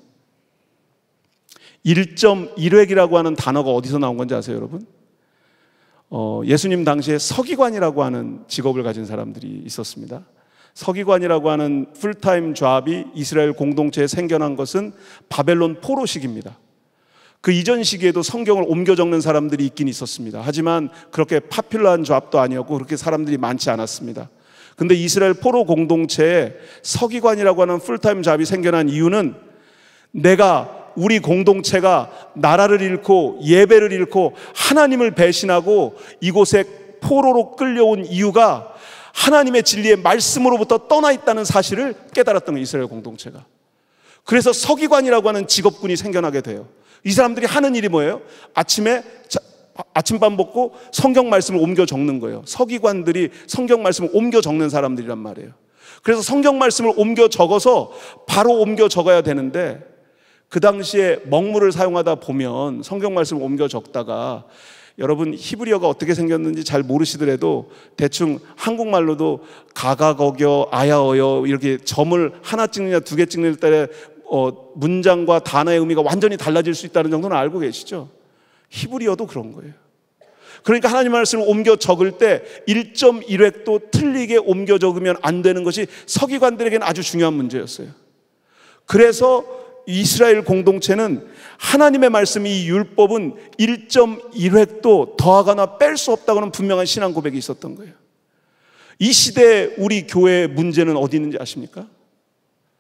일 점 일 획이라고 하는 단어가 어디서 나온 건지 아세요, 여러분? 어, 예수님 당시에 서기관이라고 하는 직업을 가진 사람들이 있었습니다. 서기관이라고 하는 풀타임 잡이 이스라엘 공동체에 생겨난 것은 바벨론 포로 시기입니다. 그 이전 시기에도 성경을 옮겨 적는 사람들이 있긴 있었습니다. 하지만 그렇게 파퓰러한 잡도 아니었고 그렇게 사람들이 많지 않았습니다. 근데 이스라엘 포로 공동체에 서기관이라고 하는 풀타임 잡이 생겨난 이유는 내가 우리 공동체가 나라를 잃고 예배를 잃고 하나님을 배신하고 이곳에 포로로 끌려온 이유가 하나님의 진리의 말씀으로부터 떠나 있다는 사실을 깨달았던 거예요, 이스라엘 공동체가. 그래서 서기관이라고 하는 직업군이 생겨나게 돼요. 이 사람들이 하는 일이 뭐예요? 아침에 자, 아침밥 먹고 성경 말씀을 옮겨 적는 거예요. 서기관들이 성경 말씀을 옮겨 적는 사람들이란 말이에요. 그래서 성경 말씀을 옮겨 적어서 바로 옮겨 적어야 되는데 그 당시에 먹물을 사용하다 보면 성경 말씀을 옮겨 적다가 여러분 히브리어가 어떻게 생겼는지 잘 모르시더라도 대충 한국말로도 가가거겨 아야어여 이렇게 점을 하나 찍느냐 두 개 찍느냐에 따라 어, 문장과 단어의 의미가 완전히 달라질 수 있다는 정도는 알고 계시죠? 히브리어도 그런 거예요. 그러니까 하나님 말씀을 옮겨 적을 때 일 점 일 획도 틀리게 옮겨 적으면 안 되는 것이 서기관들에게는 아주 중요한 문제였어요. 그래서 이스라엘 공동체는 하나님의 말씀, 이 율법은 일 점 일 획도 더하거나 뺄 수 없다고는 분명한 신앙 고백이 있었던 거예요. 이 시대에 우리 교회의 문제는 어디 있는지 아십니까?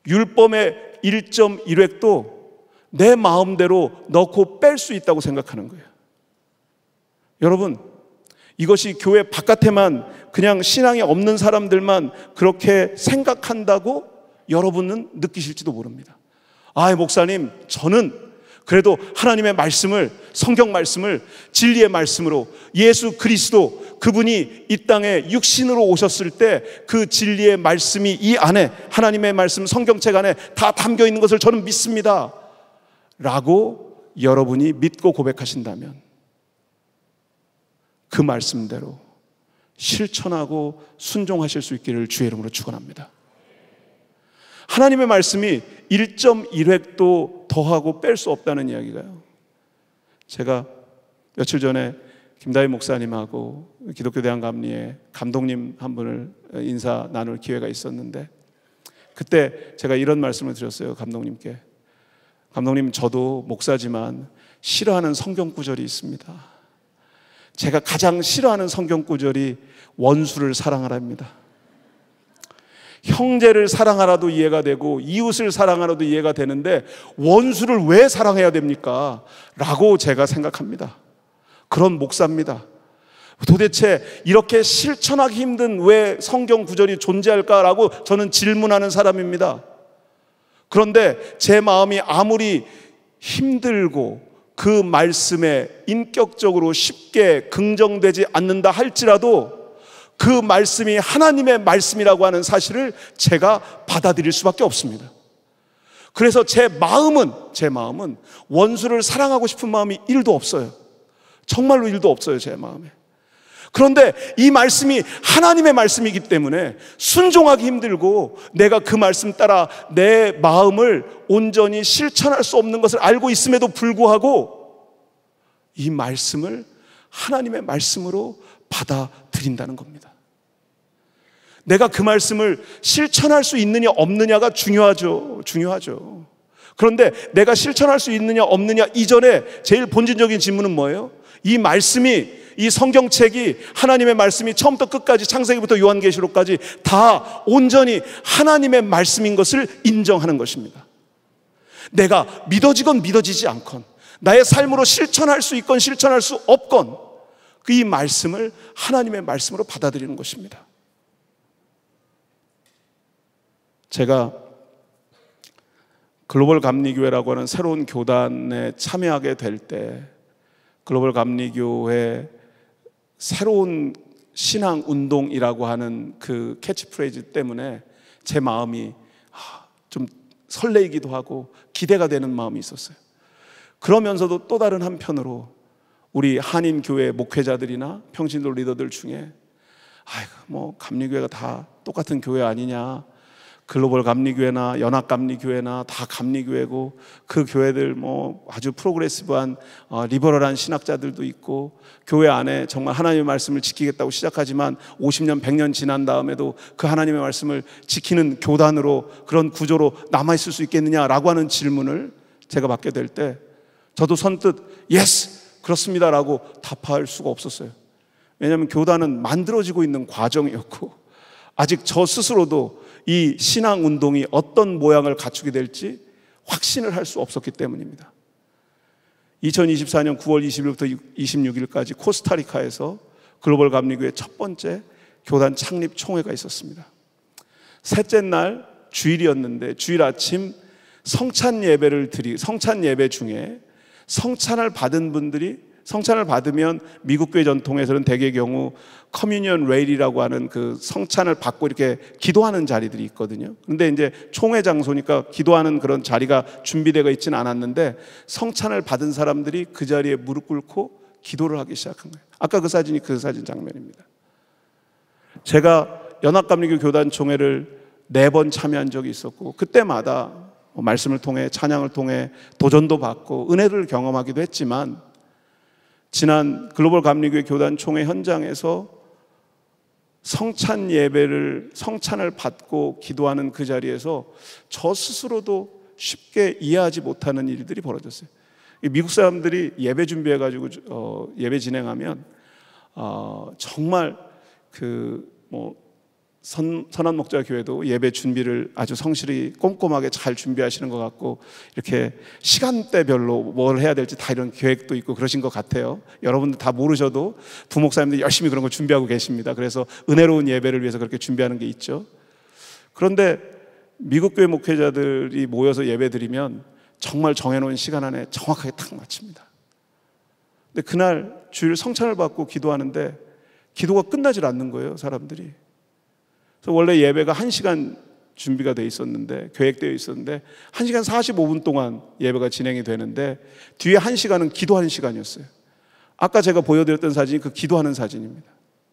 율법의 일 점 일 획도 내 마음대로 넣고 뺄 수 있다고 생각하는 거예요. 여러분, 이것이 교회 바깥에만 그냥 신앙이 없는 사람들만 그렇게 생각한다고 여러분은 느끼실지도 모릅니다. 아, 목사님, 저는 그래도 하나님의 말씀을, 성경 말씀을 진리의 말씀으로, 예수 그리스도 그분이 이 땅에 육신으로 오셨을 때 그 진리의 말씀이 이 안에, 하나님의 말씀 성경책 안에 다 담겨 있는 것을 저는 믿습니다 라고 여러분이 믿고 고백하신다면 그 말씀대로 실천하고 순종하실 수 있기를 주의 이름으로 축원합니다. 하나님의 말씀이 일 점 일 획도 더하고 뺄 수 없다는 이야기가요, 제가 며칠 전에 김다희 목사님하고 기독교 대학 감리의 감독님 한 분을 인사 나눌 기회가 있었는데, 그때 제가 이런 말씀을 드렸어요. 감독님께, 감독님, 저도 목사지만 싫어하는 성경 구절이 있습니다. 제가 가장 싫어하는 성경 구절이 원수를 사랑하라입니다. 형제를 사랑하라도 이해가 되고 이웃을 사랑하라도 이해가 되는데 원수를 왜 사랑해야 됩니까? 라고 제가 생각합니다. 그런 목사입니다. 도대체 이렇게 실천하기 힘든 왜 성경 구절이 존재할까라고 저는 질문하는 사람입니다. 그런데 제 마음이 아무리 힘들고 그 말씀에 인격적으로 쉽게 긍정되지 않는다 할지라도 그 말씀이 하나님의 말씀이라고 하는 사실을 제가 받아들일 수밖에 없습니다. 그래서 제 마음은 제 마음은 원수를 사랑하고 싶은 마음이 일도 없어요. 정말로 일도 없어요, 제 마음에. 그런데 이 말씀이 하나님의 말씀이기 때문에 순종하기 힘들고 내가 그 말씀 따라 내 마음을 온전히 실천할 수 없는 것을 알고 있음에도 불구하고 이 말씀을 하나님의 말씀으로 받아들인다는 겁니다. 내가 그 말씀을 실천할 수 있느냐 없느냐가 중요하죠. 중요하죠. 그런데 내가 실천할 수 있느냐 없느냐 이전에 제일 본질적인 질문은 뭐예요? 이 말씀이, 이 성경책이, 하나님의 말씀이 처음부터 끝까지 창세기부터 요한계시록까지 다 온전히 하나님의 말씀인 것을 인정하는 것입니다. 내가 믿어지건 믿어지지 않건, 나의 삶으로 실천할 수 있건 실천할 수 없건 그 이 말씀을 하나님의 말씀으로 받아들이는 것입니다. 제가 글로벌 감리교회라고 하는 새로운 교단에 참여하게 될 때 글로벌 감리교회 새로운 신앙 운동이라고 하는 그 캐치프레이즈 때문에 제 마음이 좀 설레이기도 하고 기대가 되는 마음이 있었어요. 그러면서도 또 다른 한편으로 우리 한인교회 목회자들이나 평신도 리더들 중에 아이고 뭐 감리교회가 다 똑같은 교회 아니냐, 글로벌 감리교회나 연합 감리교회나 다 감리교회고 그 교회들 뭐 아주 프로그레시브한 어, 리버럴한 신학자들도 있고 교회 안에 정말 하나님의 말씀을 지키겠다고 시작하지만 오십 년, 백 년 지난 다음에도 그 하나님의 말씀을 지키는 교단으로, 그런 구조로 남아있을 수 있겠느냐라고 하는 질문을 제가 받게 될 때 저도 선뜻 예스! 그렇습니다라고 답할 수가 없었어요. 왜냐하면 교단은 만들어지고 있는 과정이었고 아직 저 스스로도 이 신앙 운동이 어떤 모양을 갖추게 될지 확신을 할 수 없었기 때문입니다. 이천이십사 년 구월 이십일부터 이십육일까지 코스타리카에서 글로벌 감리교회 첫 번째 교단 창립 총회가 있었습니다. 셋째 날 주일이었는데 주일 아침 성찬 예배를 드리 성찬 예배 중에 성찬을 받은 분들이, 성찬을 받으면 미국 교회 전통에서는 대개 경우 커뮤니언 레일이라고 하는 그 성찬을 받고 이렇게 기도하는 자리들이 있거든요. 그런데 이제 총회 장소니까 기도하는 그런 자리가 준비되어 있지는 않았는데 성찬을 받은 사람들이 그 자리에 무릎 꿇고 기도를 하기 시작한 거예요. 아까 그 사진이 그 사진 장면입니다. 제가 연합감리교 교단 총회를 네 번 참여한 적이 있었고 그때마다 말씀을 통해, 찬양을 통해 도전도 받고 은혜를 경험하기도 했지만 지난 글로벌 감리교회 교단 총회 현장에서 성찬 예배를, 성찬을 받고 기도하는 그 자리에서 저 스스로도 쉽게 이해하지 못하는 일들이 벌어졌어요. 미국 사람들이 예배 준비해가지고 어, 예배 진행하면 어, 정말 그 뭐 선, 선한목자교회도 예배 준비를 아주 성실히 꼼꼼하게 잘 준비하시는 것 같고, 이렇게 시간대별로 뭘 해야 될지 다 이런 계획도 있고 그러신 것 같아요. 여러분들 다 모르셔도 부목사님들 열심히 그런 거 준비하고 계십니다. 그래서 은혜로운 예배를 위해서 그렇게 준비하는 게 있죠. 그런데 미국 교회 목회자들이 모여서 예배 드리면 정말 정해놓은 시간 안에 정확하게 딱 마칩니다. 근데 그날 주일 성찬을 받고 기도하는데 기도가 끝나질 않는 거예요, 사람들이. 그래서 원래 예배가 한 시간 준비가 돼 있었는데, 계획되어 있었는데 한 시간 사십오 분 동안 예배가 진행이 되는데 뒤에 한 시간은 기도하는 시간이었어요. 아까 제가 보여드렸던 사진이 그 기도하는 사진입니다.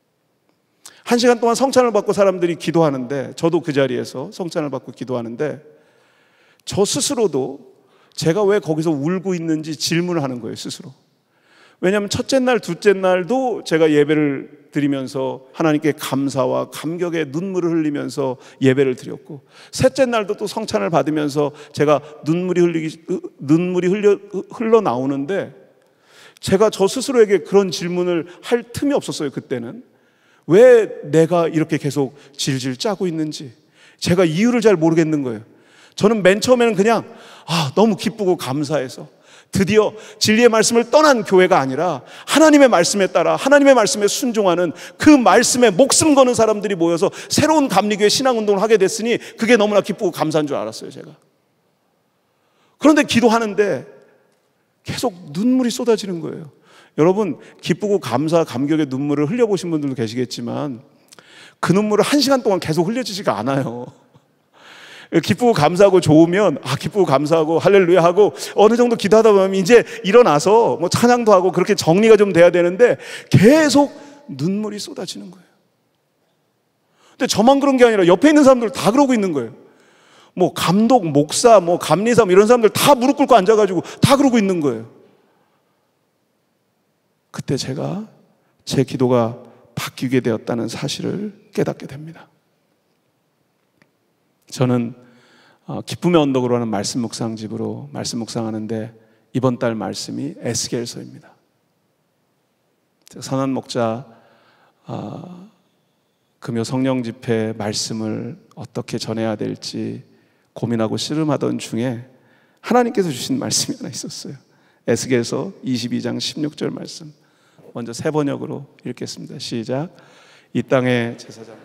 한 시간 동안 성찬을 받고 사람들이 기도하는데, 저도 그 자리에서 성찬을 받고 기도하는데 저 스스로도 제가 왜 거기서 울고 있는지 질문을 하는 거예요, 스스로. 왜냐하면 첫째 날, 둘째 날도 제가 예배를 드리면서 하나님께 감사와 감격의 눈물을 흘리면서 예배를 드렸고, 셋째 날도 또 성찬을 받으면서 제가 눈물이 흘리기, 눈물이 흘려, 흘러나오는데 제가 저 스스로에게 그런 질문을 할 틈이 없었어요. 그때는 왜 내가 이렇게 계속 질질 짜고 있는지 제가 이유를 잘 모르겠는 거예요. 저는 맨 처음에는 그냥 아, 너무 기쁘고 감사해서 드디어 진리의 말씀을 떠난 교회가 아니라 하나님의 말씀에 따라 하나님의 말씀에 순종하는, 그 말씀에 목숨 거는 사람들이 모여서 새로운 감리교회 신앙운동을 하게 됐으니 그게 너무나 기쁘고 감사한 줄 알았어요, 제가. 그런데 기도하는데 계속 눈물이 쏟아지는 거예요. 여러분, 기쁘고 감사, 감격의 눈물을 흘려보신 분들도 계시겠지만 그 눈물을 한 시간 동안 계속 흘려지지가 않아요. 기쁘고 감사하고 좋으면 아 기쁘고 감사하고 할렐루야 하고 어느 정도 기도하다 보면 이제 일어나서 뭐 찬양도 하고 그렇게 정리가 좀 돼야 되는데 계속 눈물이 쏟아지는 거예요. 근데 저만 그런 게 아니라 옆에 있는 사람들 다 그러고 있는 거예요. 뭐 감독, 목사, 뭐 감리사 이런 사람들 다 무릎 꿇고 앉아가지고 다 그러고 있는 거예요. 그때 제가 제 기도가 바뀌게 되었다는 사실을 깨닫게 됩니다. 저는 기쁨의 언덕으로 하는 말씀 묵상집으로 말씀 묵상하는데 이번 달 말씀이 에스겔서입니다. 선한 목자 금요 성령 집회 말씀을 어떻게 전해야 될지 고민하고 씨름하던 중에 하나님께서 주신 말씀이 하나 있었어요. 에스겔서 이십이 장 십육 절 말씀 먼저 세 번역으로 읽겠습니다. 시작. 이 땅의 제사장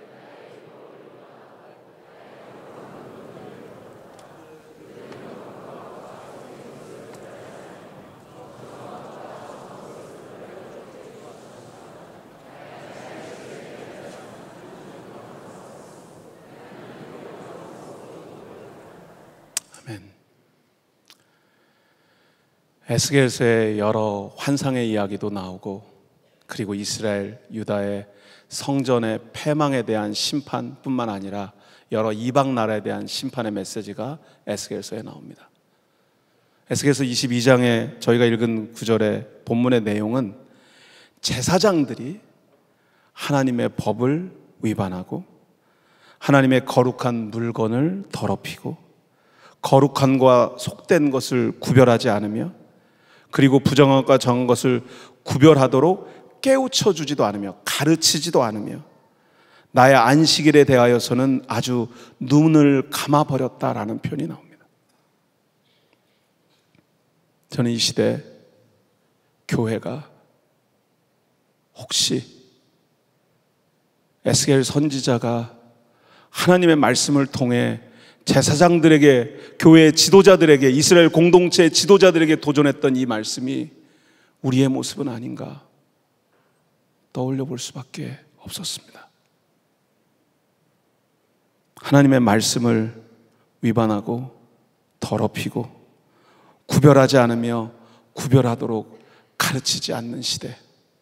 에스겔서의 여러 환상의 이야기도 나오고, 그리고 이스라엘, 유다의 성전의 패망에 대한 심판뿐만 아니라 여러 이방 나라에 대한 심판의 메시지가 에스겔서에 나옵니다. 에스겔서 이십이 장에 저희가 읽은 구절의 본문의 내용은 제사장들이 하나님의 법을 위반하고 하나님의 거룩한 물건을 더럽히고 거룩한과 속된 것을 구별하지 않으며, 그리고 부정한 것과 정한 것을 구별하도록 깨우쳐 주지도 않으며 가르치지도 않으며 나의 안식일에 대하여서는 아주 눈을 감아버렸다라는 표현이 나옵니다. 저는 이 시대 교회가 혹시 에스겔 선지자가 하나님의 말씀을 통해 제사장들에게, 교회 지도자들에게, 이스라엘 공동체 지도자들에게 도전했던 이 말씀이 우리의 모습은 아닌가 떠올려 볼 수밖에 없었습니다. 하나님의 말씀을 위반하고 더럽히고 구별하지 않으며 구별하도록 가르치지 않는 시대,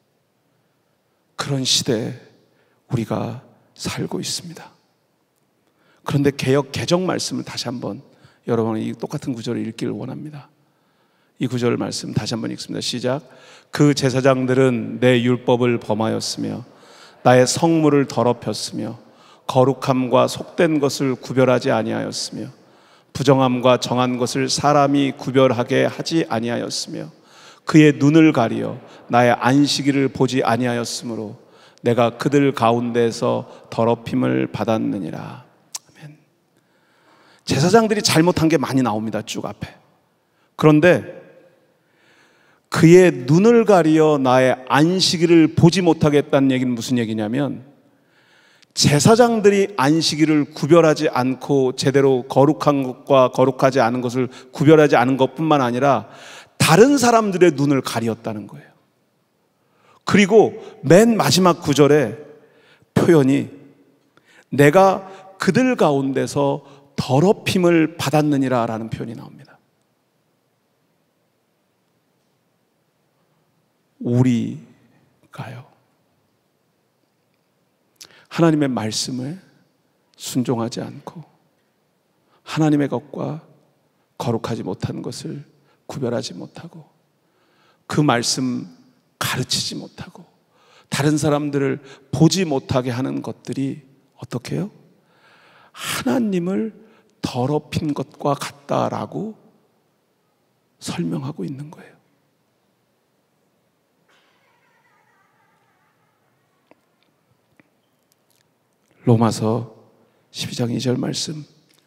그런 시대에 우리가 살고 있습니다. 그런데 개역 개정 말씀을 다시 한번 여러분이 이 똑같은 구절을 읽기를 원합니다. 이 구절 말씀 다시 한번 읽습니다. 시작. 그 제사장들은 내 율법을 범하였으며 나의 성물을 더럽혔으며 거룩함과 속된 것을 구별하지 아니하였으며 부정함과 정한 것을 사람이 구별하게 하지 아니하였으며 그의 눈을 가리어 나의 안식일을 보지 아니하였으므로 내가 그들 가운데서 더럽힘을 받았느니라. 아멘. 제사장들이 잘못한 게 많이 나옵니다, 쭉 앞에. 그런데 그의 눈을 가리어 나의 안식일을 보지 못하게 했다는 얘기는 무슨 얘기냐면, 제사장들이 안식일을 구별하지 않고 제대로 거룩한 것과 거룩하지 않은 것을 구별하지 않은 것뿐만 아니라 다른 사람들의 눈을 가리었다는 거예요. 그리고 맨 마지막 구절에 표현이 내가 그들 가운데서 더럽힘을 받았느니라 라는 표현이 나옵니다. 우리가요, 하나님의 말씀을 순종하지 않고 하나님의 것과 거룩하지 못한 것을 구별하지 못하고 그 말씀 가르치지 못하고 다른 사람들을 보지 못하게 하는 것들이 어떻게 해요? 하나님을 더럽힌 것과 같다라고 설명하고 있는 거예요. 로마서 십이 장 이 절 말씀,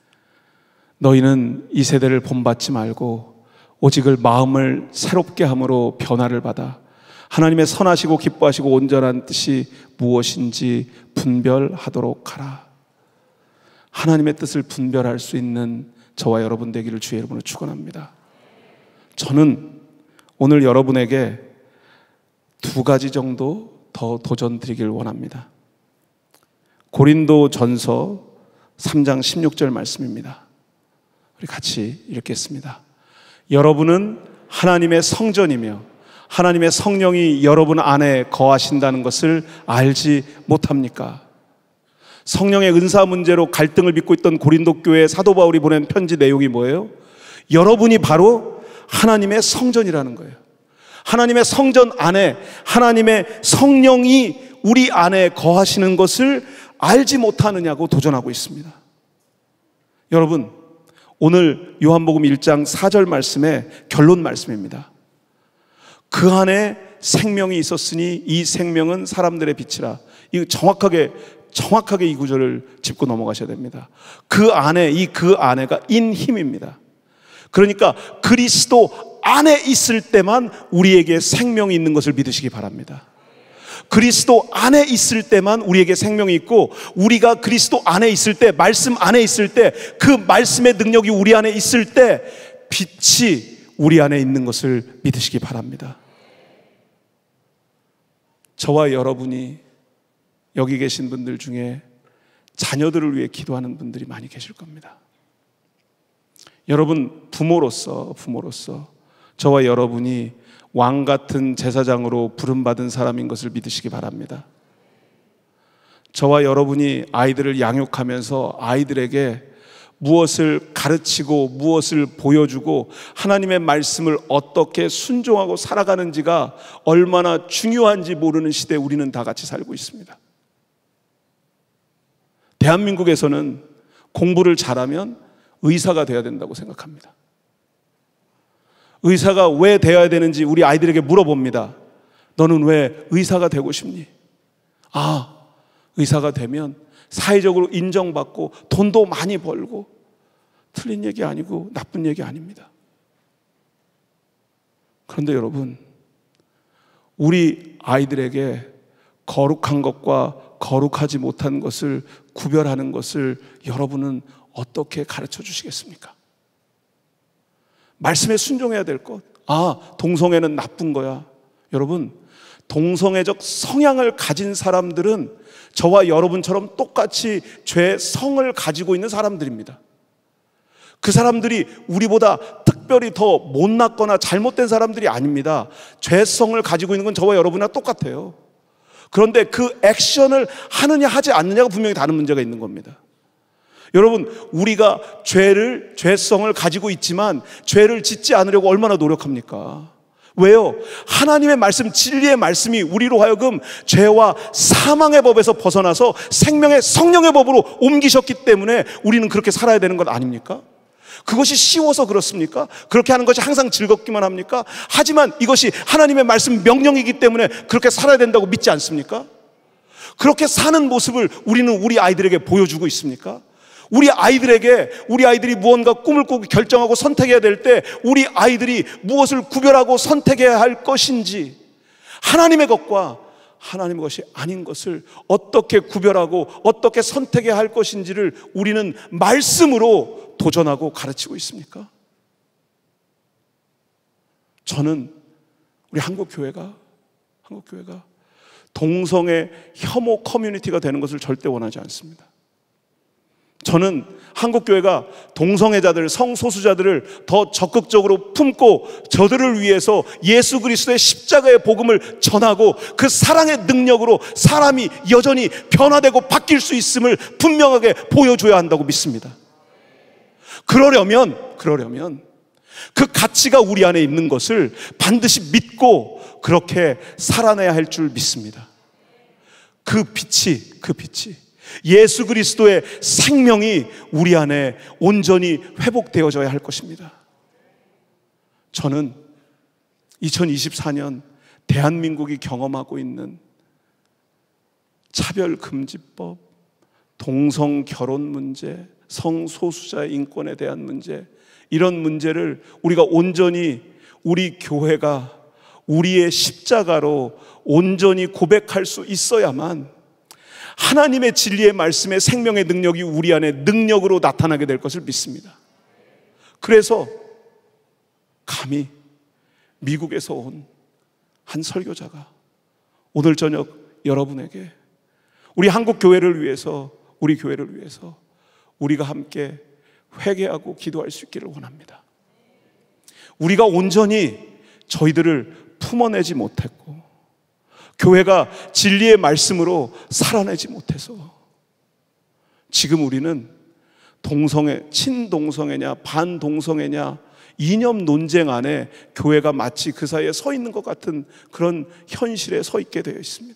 너희는 이 세대를 본받지 말고 오직을 마음을 새롭게 함으로 변화를 받아 하나님의 선하시고 기뻐하시고 온전한 뜻이 무엇인지 분별하도록 하라. 하나님의 뜻을 분별할 수 있는 저와 여러분 되기를 주의 이름으로 축원합니다. 저는 오늘 여러분에게 두 가지 정도 더 도전 드리길 원합니다. 고린도 전서 삼 장 십육 절 말씀입니다. 우리 같이 읽겠습니다. 여러분은 하나님의 성전이며 하나님의 성령이 여러분 안에 거하신다는 것을 알지 못합니까? 성령의 은사 문제로 갈등을 빚고 있던 고린도 교회에 사도 바울이 보낸 편지 내용이 뭐예요? 여러분이 바로 하나님의 성전이라는 거예요. 하나님의 성전 안에 하나님의 성령이 우리 안에 거하시는 것을 알지 못하느냐고 도전하고 있습니다. 여러분, 오늘 요한복음 일 장 사 절 말씀의 결론 말씀입니다. 그 안에 생명이 있었으니 이 생명은 사람들의 빛이라. 이 정확하게 정확하게 이 구절을 짚고 넘어가셔야 됩니다. 그 안에, 이 그 안에가 인 힘입니다. 그러니까 그리스도 안에 있을 때만 우리에게 생명이 있는 것을 믿으시기 바랍니다. 그리스도 안에 있을 때만 우리에게 생명이 있고, 우리가 그리스도 안에 있을 때, 말씀 안에 있을 때, 그 말씀의 능력이 우리 안에 있을 때 빛이 우리 안에 있는 것을 믿으시기 바랍니다. 저와 여러분이 여기 계신 분들 중에 자녀들을 위해 기도하는 분들이 많이 계실 겁니다. 여러분, 부모로서 부모로서 저와 여러분이 왕 같은 제사장으로 부름받은 사람인 것을 믿으시기 바랍니다. 저와 여러분이 아이들을 양육하면서 아이들에게 무엇을 가르치고 무엇을 보여주고 하나님의 말씀을 어떻게 순종하고 살아가는지가 얼마나 중요한지 모르는 시대에 우리는 다 같이 살고 있습니다. 대한민국에서는 공부를 잘하면 의사가 되어야 된다고 생각합니다. 의사가 왜 되어야 되는지 우리 아이들에게 물어봅니다. 너는 왜 의사가 되고 싶니? 아, 의사가 되면 사회적으로 인정받고 돈도 많이 벌고. 틀린 얘기 아니고 나쁜 얘기 아닙니다. 그런데 여러분, 우리 아이들에게 거룩한 것과 거룩하지 못한 것을 구별하는 것을 여러분은 어떻게 가르쳐 주시겠습니까? 말씀에 순종해야 될 것. 아, 동성애는 나쁜 거야. 여러분, 동성애적 성향을 가진 사람들은 저와 여러분처럼 똑같이 죄의 성을 가지고 있는 사람들입니다. 그 사람들이 우리보다 특별히 더 못났거나 잘못된 사람들이 아닙니다. 죄성을 가지고 있는 건 저와 여러분이랑 똑같아요. 그런데 그 액션을 하느냐 하지 않느냐가 분명히 다른 문제가 있는 겁니다. 여러분, 우리가 죄를, 죄성을 가지고 있지만 죄를 짓지 않으려고 얼마나 노력합니까? 왜요? 하나님의 말씀, 진리의 말씀이 우리로 하여금 죄와 사망의 법에서 벗어나서 생명의 성령의 법으로 옮기셨기 때문에 우리는 그렇게 살아야 되는 것 아닙니까? 그것이 쉬워서 그렇습니까? 그렇게 하는 것이 항상 즐겁기만 합니까? 하지만 이것이 하나님의 말씀 명령이기 때문에 그렇게 살아야 된다고 믿지 않습니까? 그렇게 사는 모습을 우리는 우리 아이들에게 보여주고 있습니까? 우리 아이들에게 우리 아이들이 무언가 꿈을 꾸고 결정하고 선택해야 될 때 우리 아이들이 무엇을 구별하고 선택해야 할 것인지, 하나님의 것과 하나님의 것이 아닌 것을 어떻게 구별하고 어떻게 선택해야 할 것인지를 우리는 말씀으로 도전하고 가르치고 있습니까? 저는 우리 한국교회가 한국교회가 동성애 혐오 커뮤니티가 되는 것을 절대 원하지 않습니다. 저는 한국교회가 동성애자들, 성소수자들을 더 적극적으로 품고 저들을 위해서 예수 그리스도의 십자가의 복음을 전하고 그 사랑의 능력으로 사람이 여전히 변화되고 바뀔 수 있음을 분명하게 보여줘야 한다고 믿습니다. 그러려면 그러려면 그 가치가 우리 안에 있는 것을 반드시 믿고 그렇게 살아내야 할 줄 믿습니다. 그 빛이 그 빛이 예수 그리스도의 생명이 우리 안에 온전히 회복되어져야 할 것입니다. 저는 이천이십사 년 대한민국이 경험하고 있는 차별금지법, 동성 결혼 문제, 성소수자의 인권에 대한 문제, 이런 문제를 우리가 온전히 우리 교회가 우리의 십자가로 온전히 고백할 수 있어야만 하나님의 진리의 말씀의 생명의 능력이 우리 안에 능력으로 나타나게 될 것을 믿습니다. 그래서 감히 미국에서 온 한 설교자가 오늘 저녁 여러분에게 우리 한국 교회를 위해서, 우리 교회를 위해서 우리가 함께 회개하고 기도할 수 있기를 원합니다. 우리가 온전히 저희들을 품어내지 못했고 교회가 진리의 말씀으로 살아내지 못해서 지금 우리는 동성애, 친동성애냐 반동성애냐 이념 논쟁 안에 교회가 마치 그 사이에 서 있는 것 같은 그런 현실에 서 있게 되어 있습니다.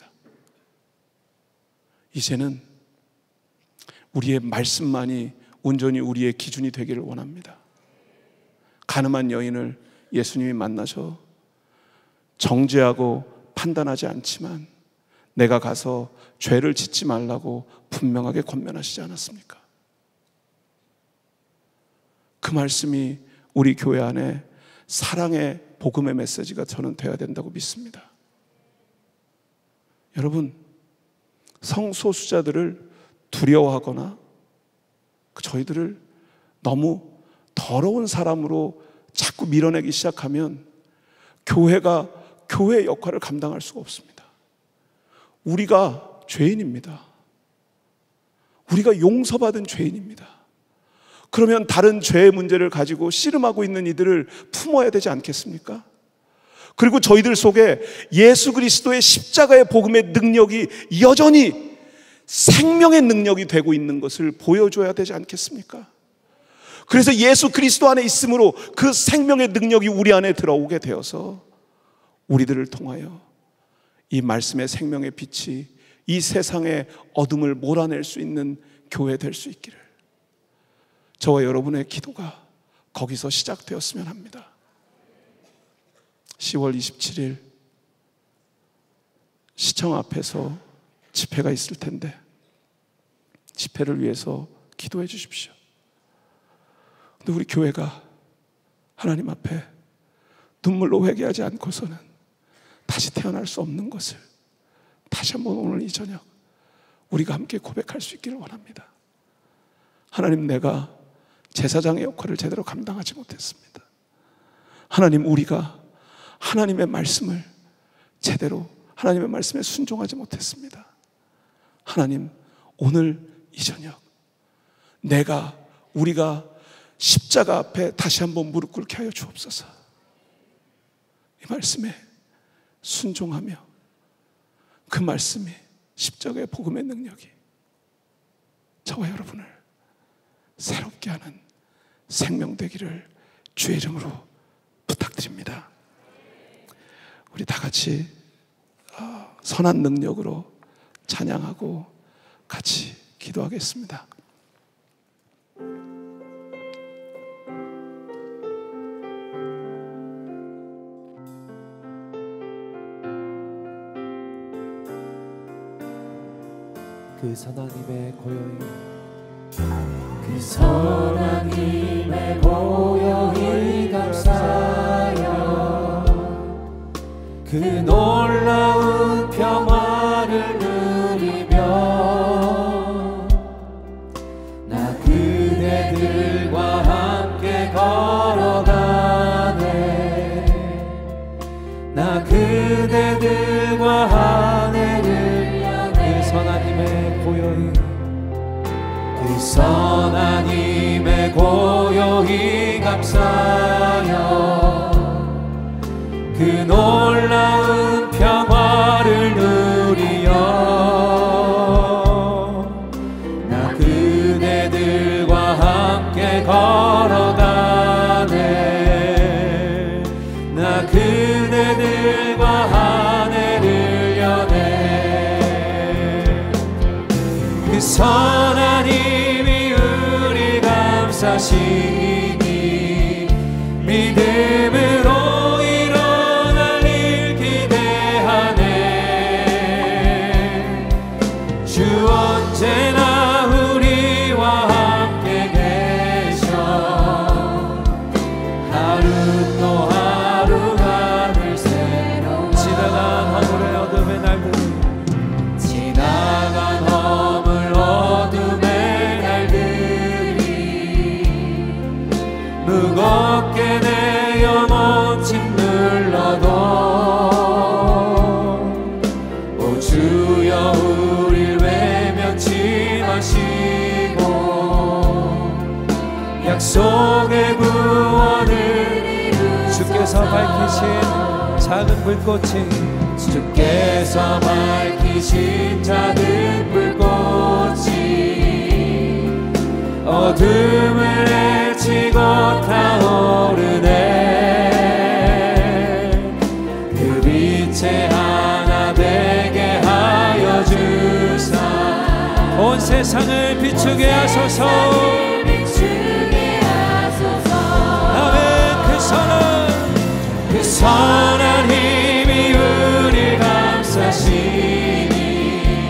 이제는 우리의 말씀만이 온전히 우리의 기준이 되기를 원합니다. 가늠한 여인을 예수님이 만나서 정죄하고 판단하지 않지만 내가 가서 죄를 짓지 말라고 분명하게 권면하시지 않았습니까? 그 말씀이 우리 교회 안에 사랑의 복음의 메시지가 저는 되어야 된다고 믿습니다. 여러분, 성소수자들을 두려워하거나 저희들을 너무 더러운 사람으로 자꾸 밀어내기 시작하면 교회가 교회의 역할을 감당할 수가 없습니다. 우리가 죄인입니다. 우리가 용서받은 죄인입니다. 그러면 다른 죄의 문제를 가지고 씨름하고 있는 이들을 품어야 되지 않겠습니까? 그리고 저희들 속에 예수 그리스도의 십자가의 복음의 능력이 여전히 생명의 능력이 되고 있는 것을 보여줘야 되지 않겠습니까? 그래서 예수 그리스도 안에 있으므로 그 생명의 능력이 우리 안에 들어오게 되어서 우리들을 통하여 이 말씀의 생명의 빛이 이 세상의 어둠을 몰아낼 수 있는 교회 될 수 있기를, 저와 여러분의 기도가 거기서 시작되었으면 합니다. 시월 이십칠일 시청 앞에서 집회가 있을 텐데 집회를 위해서 기도해 주십시오. 근데 우리 교회가 하나님 앞에 눈물로 회개하지 않고서는 다시 태어날 수 없는 것을 다시 한번 오늘 이 저녁 우리가 함께 고백할 수 있기를 원합니다. 하나님, 내가 제사장의 역할을 제대로 감당하지 못했습니다. 하나님, 우리가 하나님의 말씀을 제대로, 하나님의 말씀에 순종하지 못했습니다. 하나님, 오늘 이 저녁 내가, 우리가 십자가 앞에 다시 한번 무릎 꿇게 하여 주옵소서. 이 말씀에 순종하며 그 말씀이, 십자가의 복음의 능력이 저와 여러분을 새롭게 하는 생명 되기를 주의 이름으로 부탁드립니다. 우리 다 같이 선한 능력으로 찬양하고 같이 기도하겠습니다. 선하님의 고요히 그 선하님의 고요히 감사하여 그 놀라운 평화를 누리며 나 그대들과 함께 걸어가네. 나 그대들과 하늘을 여네. 그 선하님의 고요히 그 선하님의 고요히 감사하여 그 놀라운 평화를 누리며 나 그대들과 함께 걸어가네. 나 그대들과 하늘을 여네. 그 선하님이 우리 감싸시니 믿음으로 언제나 우리와 함께 계셔. 하루 또 하루가 늘 새로워. 지나간 허물의 어둠의 날들이 지나간 허물 어둠의 날들이 무겁게 내 영혼 짓눌러도 오 주여 우릴 외면치 마시고 약속의 구원을 주께서 밝히신 작은 불꽃이 주께서 밝히신 작은 불꽃이 어둠을 헤치고 타오르네. 그 빛에 하나 되게 하여 주사 온 세상을 비추게 하소서. 아멘. 그 선한 그 선한 힘이 우릴 감싸시니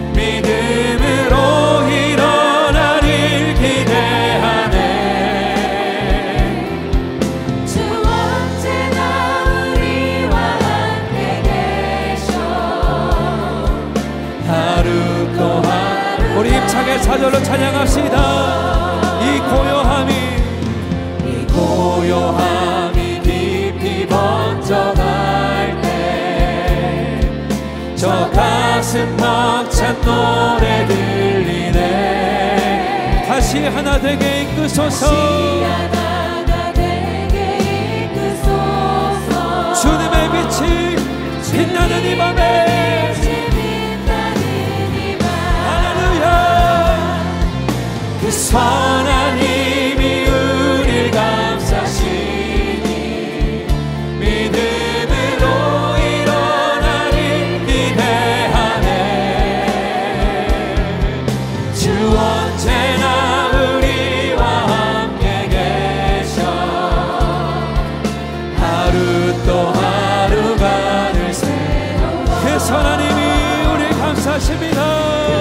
믿음으로 일어나길 기대하네. 주 언제나 우리와 함께 계셔. 하루 또 하루 우리 힘차게 사절로 찬양합시다. 이 고요함이 이 고요함이 깊이 번져갈 때 저 가슴 벅찬 노래 들리네. 다시 하나 되게 이끄소서. 다시 하나가 되게 이끄소서. 주님의 빛이 빛나는 이 밤에 할렐루야. 그 선한 힘이 우릴 감싸시니 믿음으로 일어나길 기대하네. 주 언제나 우리와 함께 계셔. 하루 또 하루가 늘 새로워. 그 선한 힘이 우리 감싸십니다.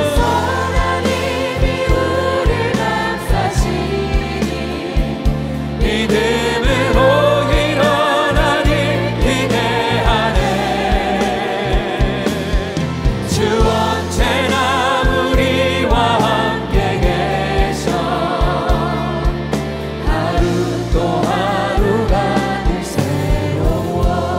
믿음으로 일어나길 기대하네. 주 언제나 우리와 함께 계셔. 하루 또 하루가 늘 새로워.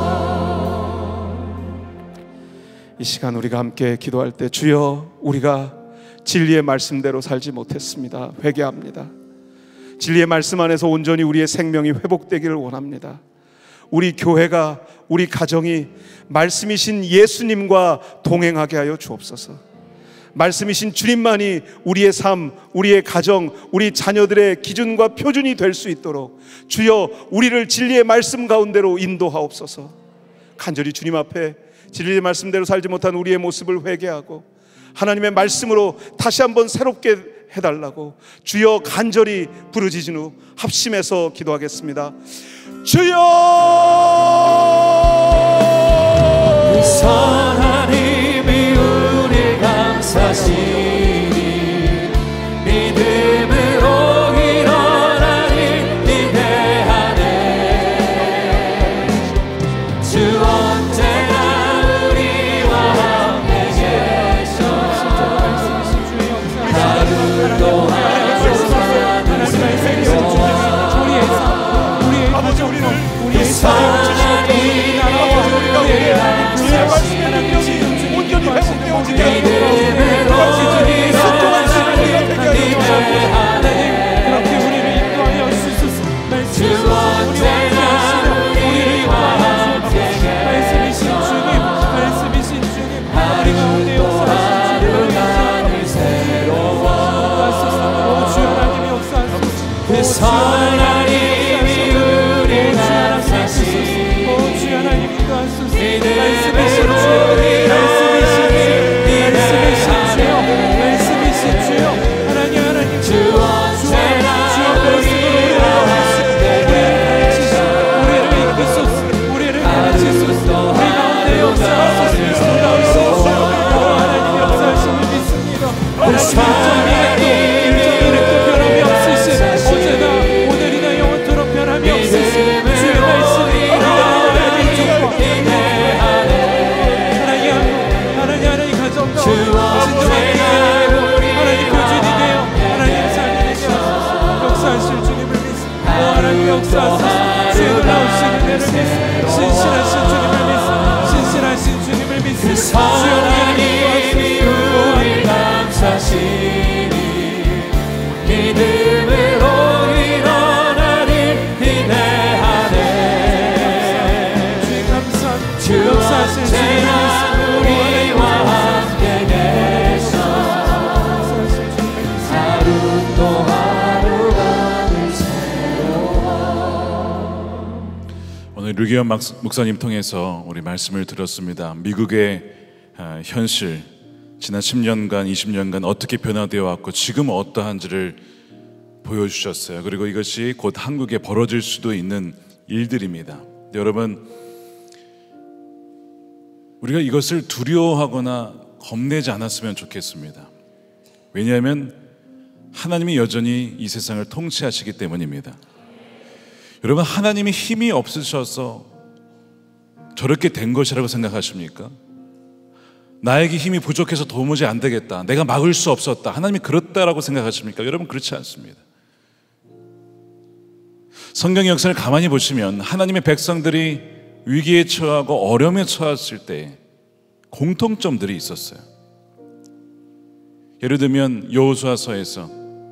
이 시간 우리가 함께 기도할 때 주여 우리가 진리의 말씀대로 살지 못했습니다. 회개합니다. 진리의 말씀 안에서 온전히 우리의 생명이 회복되기를 원합니다. 우리 교회가, 우리 가정이 말씀이신 예수님과 동행하게 하여 주옵소서. 말씀이신 주님만이 우리의 삶, 우리의 가정, 우리 자녀들의 기준과 표준이 될 수 있도록 주여 우리를 진리의 말씀 가운데로 인도하옵소서. 간절히 주님 앞에 진리의 말씀대로 살지 못한 우리의 모습을 회개하고 하나님의 말씀으로 다시 한번 새롭게 해달라고 주여 간절히 부르짖은 후 합심해서 기도하겠습니다. 주여 그 선한 힘이 우릴 감싸시니 류기현 목사님 통해서 우리 말씀을 들었습니다. 미국의 현실, 지난 십 년간, 이십 년간 어떻게 변화되어 왔고 지금 어떠한지를 보여주셨어요. 그리고 이것이 곧 한국에 벌어질 수도 있는 일들입니다. 여러분, 우리가 이것을 두려워하거나 겁내지 않았으면 좋겠습니다. 왜냐하면 하나님이 여전히 이 세상을 통치하시기 때문입니다. 여러분, 하나님이 힘이 없으셔서 저렇게 된 것이라고 생각하십니까? 나에게 힘이 부족해서 도무지 안 되겠다, 내가 막을 수 없었다, 하나님이 그렇다라고 생각하십니까? 여러분, 그렇지 않습니다. 성경의 역사를 가만히 보시면 하나님의 백성들이 위기에 처하고 어려움에 처했을 때 공통점들이 있었어요. 예를 들면 여호수아서에서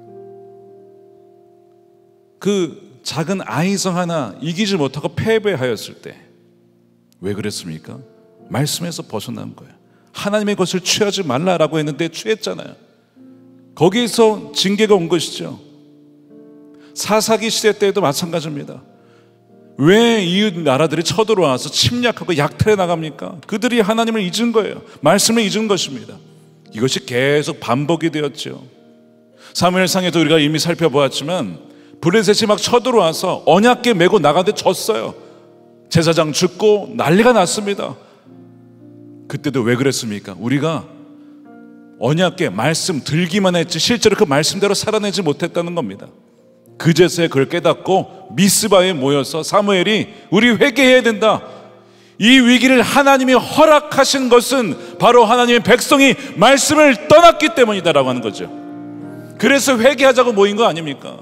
그 작은 아이성 하나 이기지 못하고 패배하였을 때 왜 그랬습니까? 말씀에서 벗어난 거예요. 하나님의 것을 취하지 말라라고 했는데 취했잖아요. 거기에서 징계가 온 것이죠. 사사기 시대 때에도 마찬가지입니다. 왜 이웃 나라들이 쳐들어와서 침략하고 약탈해 나갑니까? 그들이 하나님을 잊은 거예요. 말씀을 잊은 것입니다. 이것이 계속 반복이 되었죠. 사무엘상에도 우리가 이미 살펴보았지만 블레셋이 막 쳐들어와서 언약궤 메고 나가는데 졌어요. 제사장 죽고 난리가 났습니다. 그때도 왜 그랬습니까? 우리가 언약궤 말씀 들기만 했지 실제로 그 말씀대로 살아내지 못했다는 겁니다. 그제서야 그걸 깨닫고 미스바에 모여서 사무엘이 우리 회개해야 된다, 이 위기를 하나님이 허락하신 것은 바로 하나님의 백성이 말씀을 떠났기 때문이다 라고 하는 거죠. 그래서 회개하자고 모인 거 아닙니까?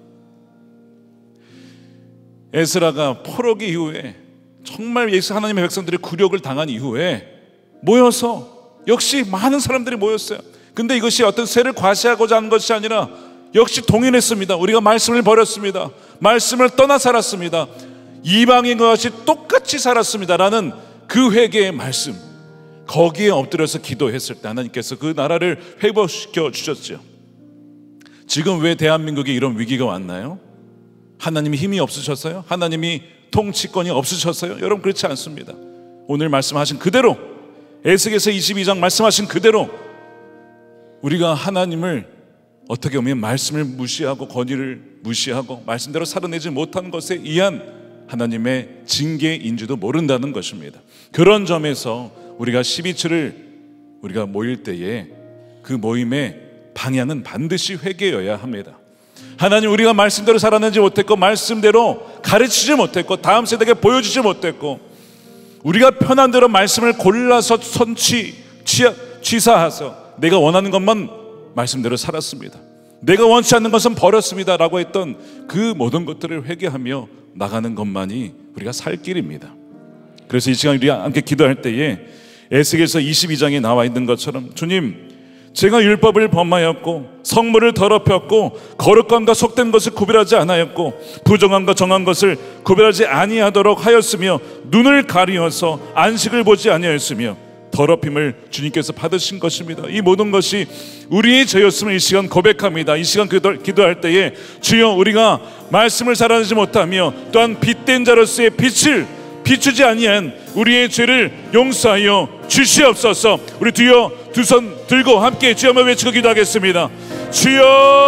에스라가 포로기 이후에 정말 예수 하나님의 백성들이 굴욕을 당한 이후에 모여서 역시 많은 사람들이 모였어요. 근데 이것이 어떤 세를 과시하고자 하는 것이 아니라 역시 동의했습니다. 우리가 말씀을 버렸습니다. 말씀을 떠나 살았습니다. 이방인과 같이 똑같이 살았습니다 라는 그 회개의 말씀, 거기에 엎드려서 기도했을 때 하나님께서 그 나라를 회복시켜 주셨죠. 지금 왜 대한민국에 이런 위기가 왔나요? 하나님이 힘이 없으셔서요? 하나님이 통치권이 없으셔서요? 여러분, 그렇지 않습니다. 오늘 말씀하신 그대로, 에스겔서 이십이 장 말씀하신 그대로 우리가 하나님을 어떻게 보면 말씀을 무시하고 권위를 무시하고 말씀대로 살아내지 못한 것에 의한 하나님의 징계인지도 모른다는 것입니다. 그런 점에서 우리가 십이 주를 우리가 모일 때에 그 모임의 방향은 반드시 회개여야 합니다. 하나님, 우리가 말씀대로 살아내지 못했고 말씀대로 가르치지 못했고 다음 세대에게 보여주지 못했고 우리가 편한 대로 말씀을 골라서 선취, 취하, 취사해서 내가 원하는 것만 말씀대로 살았습니다, 내가 원치 않는 것은 버렸습니다 라고 했던 그 모든 것들을 회개하며 나가는 것만이 우리가 살 길입니다. 그래서 이 시간 우리가 함께 기도할 때에 에스겔서 이십이 장에 나와 있는 것처럼, 주님, 제가 율법을 범하였고 성물을 더럽혔고 거룩함과 속된 것을 구별하지 않았고 부정함과 정한 것을 구별하지 아니하도록 하였으며 눈을 가리어서 안식을 보지 아니하였으며 더럽힘을 주님께서 받으신 것입니다. 이 모든 것이 우리의 죄였음을 이 시간 고백합니다. 이 시간 기도할 때에 주여, 우리가 말씀을 살아내지 못하며 또한 빛된 자로서의 빛을 비추지 아니한 우리의 죄를 용서하여 주시옵소서. 우리 주여 두 손 들고 함께 주여 한번 외치고 기도하겠습니다. 주여,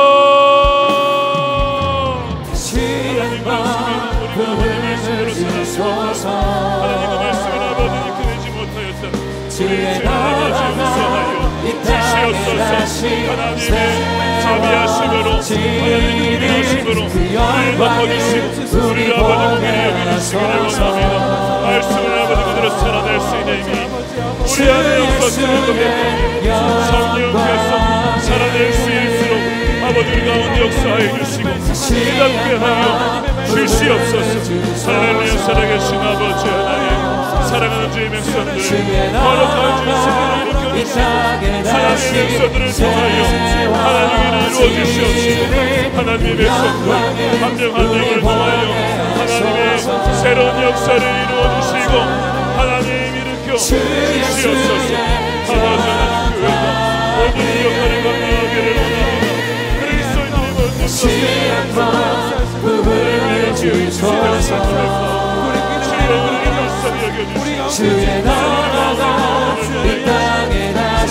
시련과 불을 주소서. 하나님의 말씀을 아버지님 그리지 못하였다. 주의 나라가 이 땅에 다시 하나님의 자비하심으로, 하나님의 위대하심으로 우리를 덮어주시고 우리를 아버지 공의를 여겨주시기를 원합니다. 말씀을 아버지 그대로 살아낼 수 있는 힘이 우리 안에 없어지는 겁니다. 성령께서 살아낼 수 있도록 아버지 우리 가운데 역사해 주시고 깨닫게 하여 주시옵소서. 할렐루야. 살아계신 아버지 하나님, 사랑하는 주의 백성들, 거룩한 주의 성령을 느껴주시고 하나님의 백성들을 통하여 하나님의 일을 이루어주시옵시고 하나님의 백성들 한 명 한 명을 통하여 하나님의 새로운 역사를 이루어주시고 하나님 일으켜 주시옵소서. 아버지 하나님, 교회가 모든 역할을 감당하기를 원합니다. 그리스도인들의 모든 것을 하나님의 주의 주시옵소서. 우리 주의 나라가 이 땅에 다시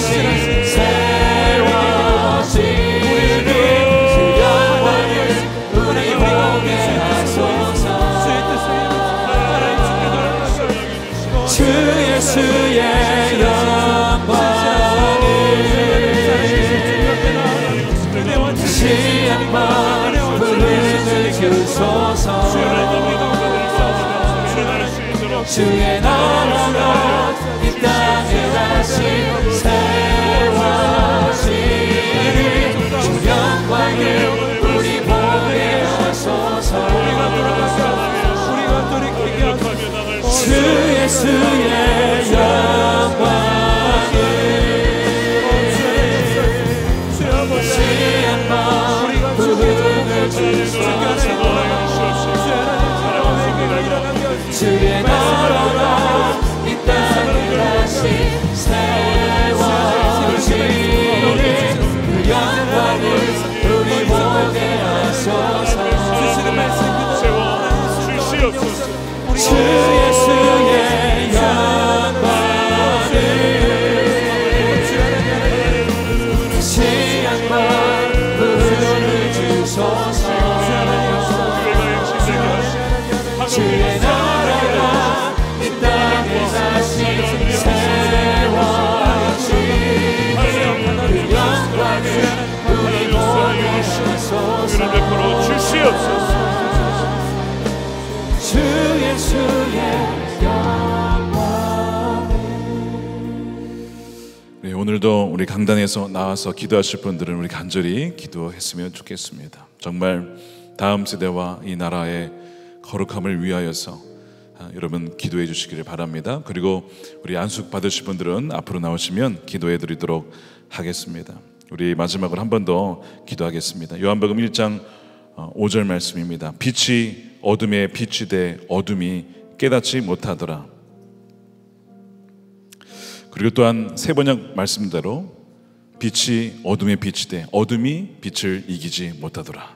세워지리 주 영광을 우리 보게 하소서 주 예수의 영광을 다시 한번 부르주소서 주의 나라가 이 땅에 다시 세워지리 주 영광을 우리 보게 하소서 주 예수의 영광을 다시 한번 부르주소서 주의 나라가 이 땅에 다시 세워지리 그 영광을 우리 보게 하소서 주 예수의 영광을 다시 한번 부르주소서 주의 나라가 이 땅에 다시 세워지리 그 영광을 우리 보게 하소서 주 예수의 영광을. 네, 오늘도 우리 강단에서 나와서 기도하실 분들은 우리 간절히 기도했으면 좋겠습니다. 정말 다음 세대와 이 나라의 거룩함을 위하여서 아, 여러분 기도해 주시기를 바랍니다. 그리고 우리 안숙 받으실 분들은 앞으로 나오시면 기도해 드리도록 하겠습니다. 우리 마지막으로 한 번 더 기도하겠습니다. 요한복음 일 장 오 절 말씀입니다. 빛이 어둠에 빛이 돼 어둠이 깨닫지 못하더라. 그리고 또한 세 번역 말씀대로 빛이 어둠에 빛이 돼 어둠이 빛을 이기지 못하더라.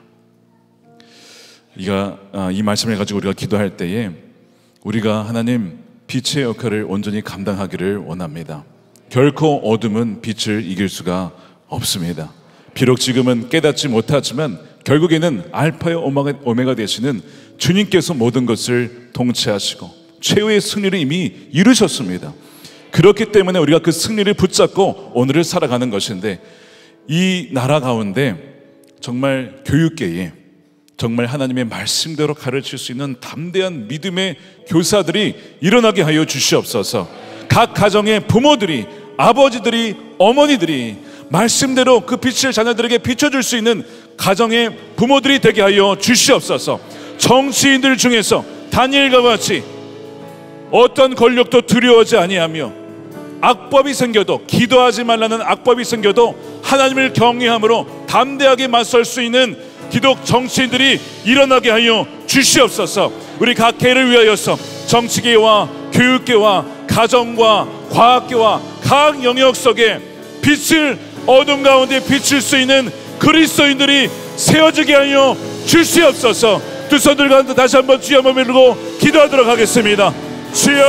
이가 이 말씀을 가지고 우리가 기도할 때에 우리가 하나님 빛의 역할을 온전히 감당하기를 원합니다. 결코 어둠은 빛을 이길 수가 없습니다. 비록 지금은 깨닫지 못하지만 결국에는 알파와 오메가 되시는 주님께서 모든 것을 통치하시고 최후의 승리를 이미 이루셨습니다. 그렇기 때문에 우리가 그 승리를 붙잡고 오늘을 살아가는 것인데, 이 나라 가운데 정말 교육계에 정말 하나님의 말씀대로 가르칠 수 있는 담대한 믿음의 교사들이 일어나게 하여 주시옵소서. 각 가정의 부모들이, 아버지들이, 어머니들이 말씀대로 그 빛을 자녀들에게 비춰줄 수 있는 가정의 부모들이 되게 하여 주시옵소서. 정치인들 중에서 다니엘과 같이 어떤 권력도 두려워하지 아니하며 악법이 생겨도, 기도하지 말라는 악법이 생겨도 하나님을 경외함으로 담대하게 맞설 수 있는 기독 정치인들이 일어나게 하여 주시옵소서. 우리 각 개를 위하여서 정치계와 교육계와 가정과 과학계와 각 영역 속에 빛을, 어둠 가운데 비칠 수 있는 그리스도인들이 세워지게 하여 주시옵소서. 두 손 들고 다시 한번 주여 한번 밀고 기도하도록 하겠습니다. 주여,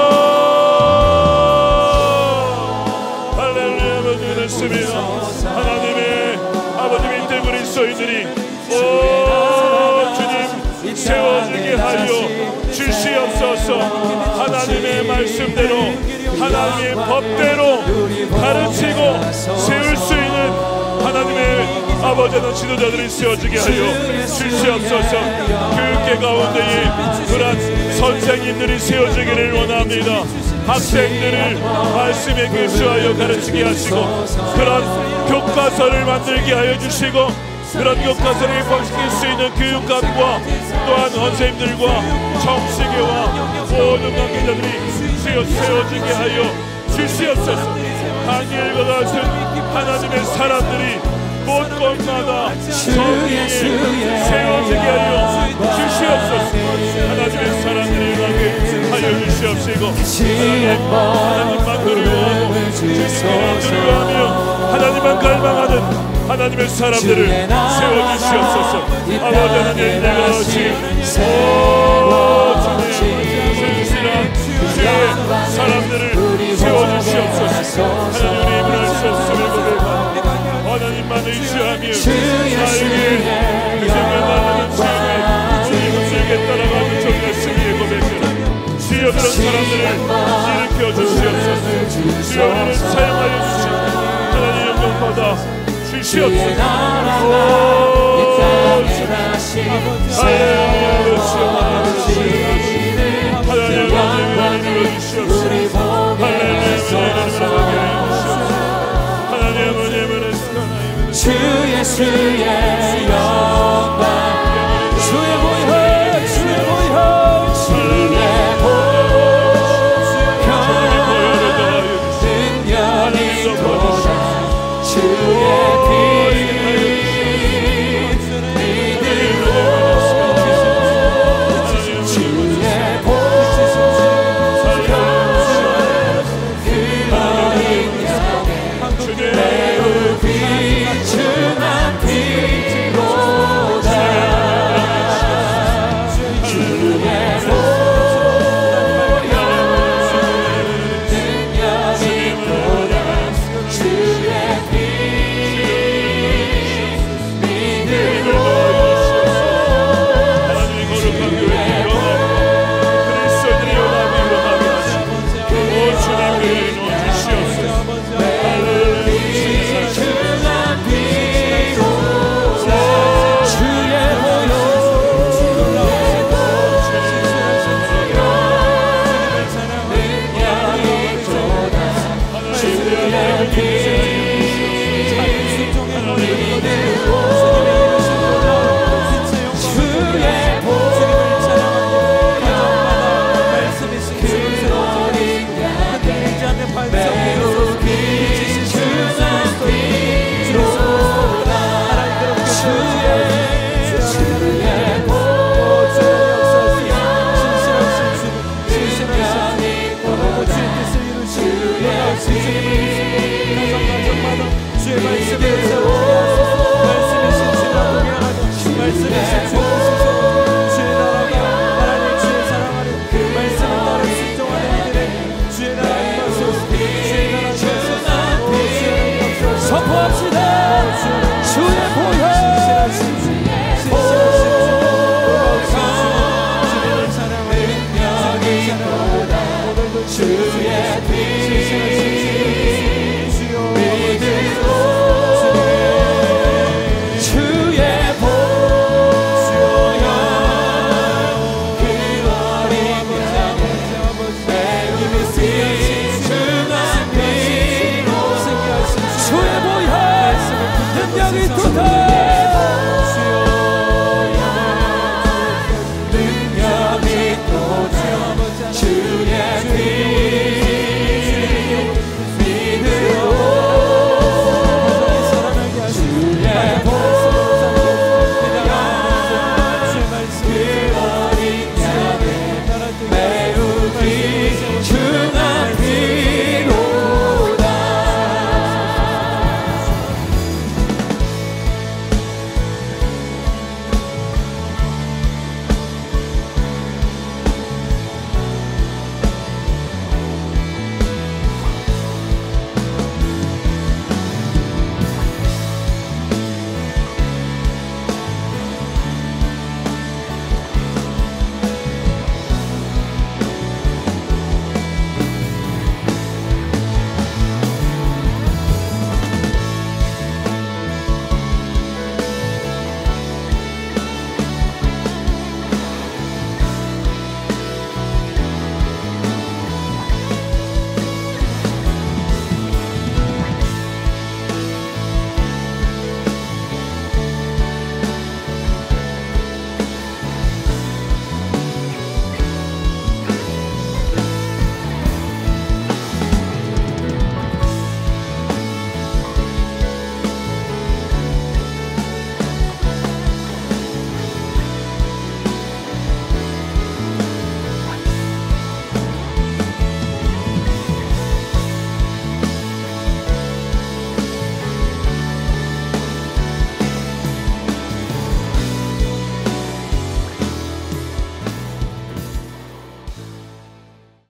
할렐루야. 아버지 믿습니다. 하나님의 아버지 믿는 그리스도인들이 오 주님 세워지게 하여 주시옵소서. 하나님의 말씀대로, 하나님의 법대로 가르치고 세울 수 있는 하나님의 아버지는 지도자들이 세워지게 하여 주시옵소서. 교육계 가운데에 그런 선생님들이 세워지기를 원합니다. 학생들을 말씀에 교수하여 가르치게 하시고, 그런 교과서를 만들게 하여 주시고, 그런 교과서를 입학시킬 수 있는 교육감과 또한 선생님들과 정치계와 모든 관계자들이 세워지게 하여 주시옵소서. 다니엘과 같은 하나님의 사람들이 곳곳마다 정의에 세워지게 하여 주시옵소서. 하나님의 사람들이 일어나게 하여 주시옵시고, 하나님만 그리워하고 주님만 그리워하며 하나님만 갈망하는 하나님의 사람들을 세워주시옵소서. 아버지 하나님, 내가 어찌 오 주님 주시옵소서. 하나님 우리 입을 할 수 없음을 고백하고 하나님만 의지하며 나에게 이제는 만나는 주님의 주님께 따라가는 정말 승리의 고백을 주여 그런 사람들을 일으켜 주시옵소서. 주여 우리를 사용하여 주시고 하나님 영광 받아 주시옵소서.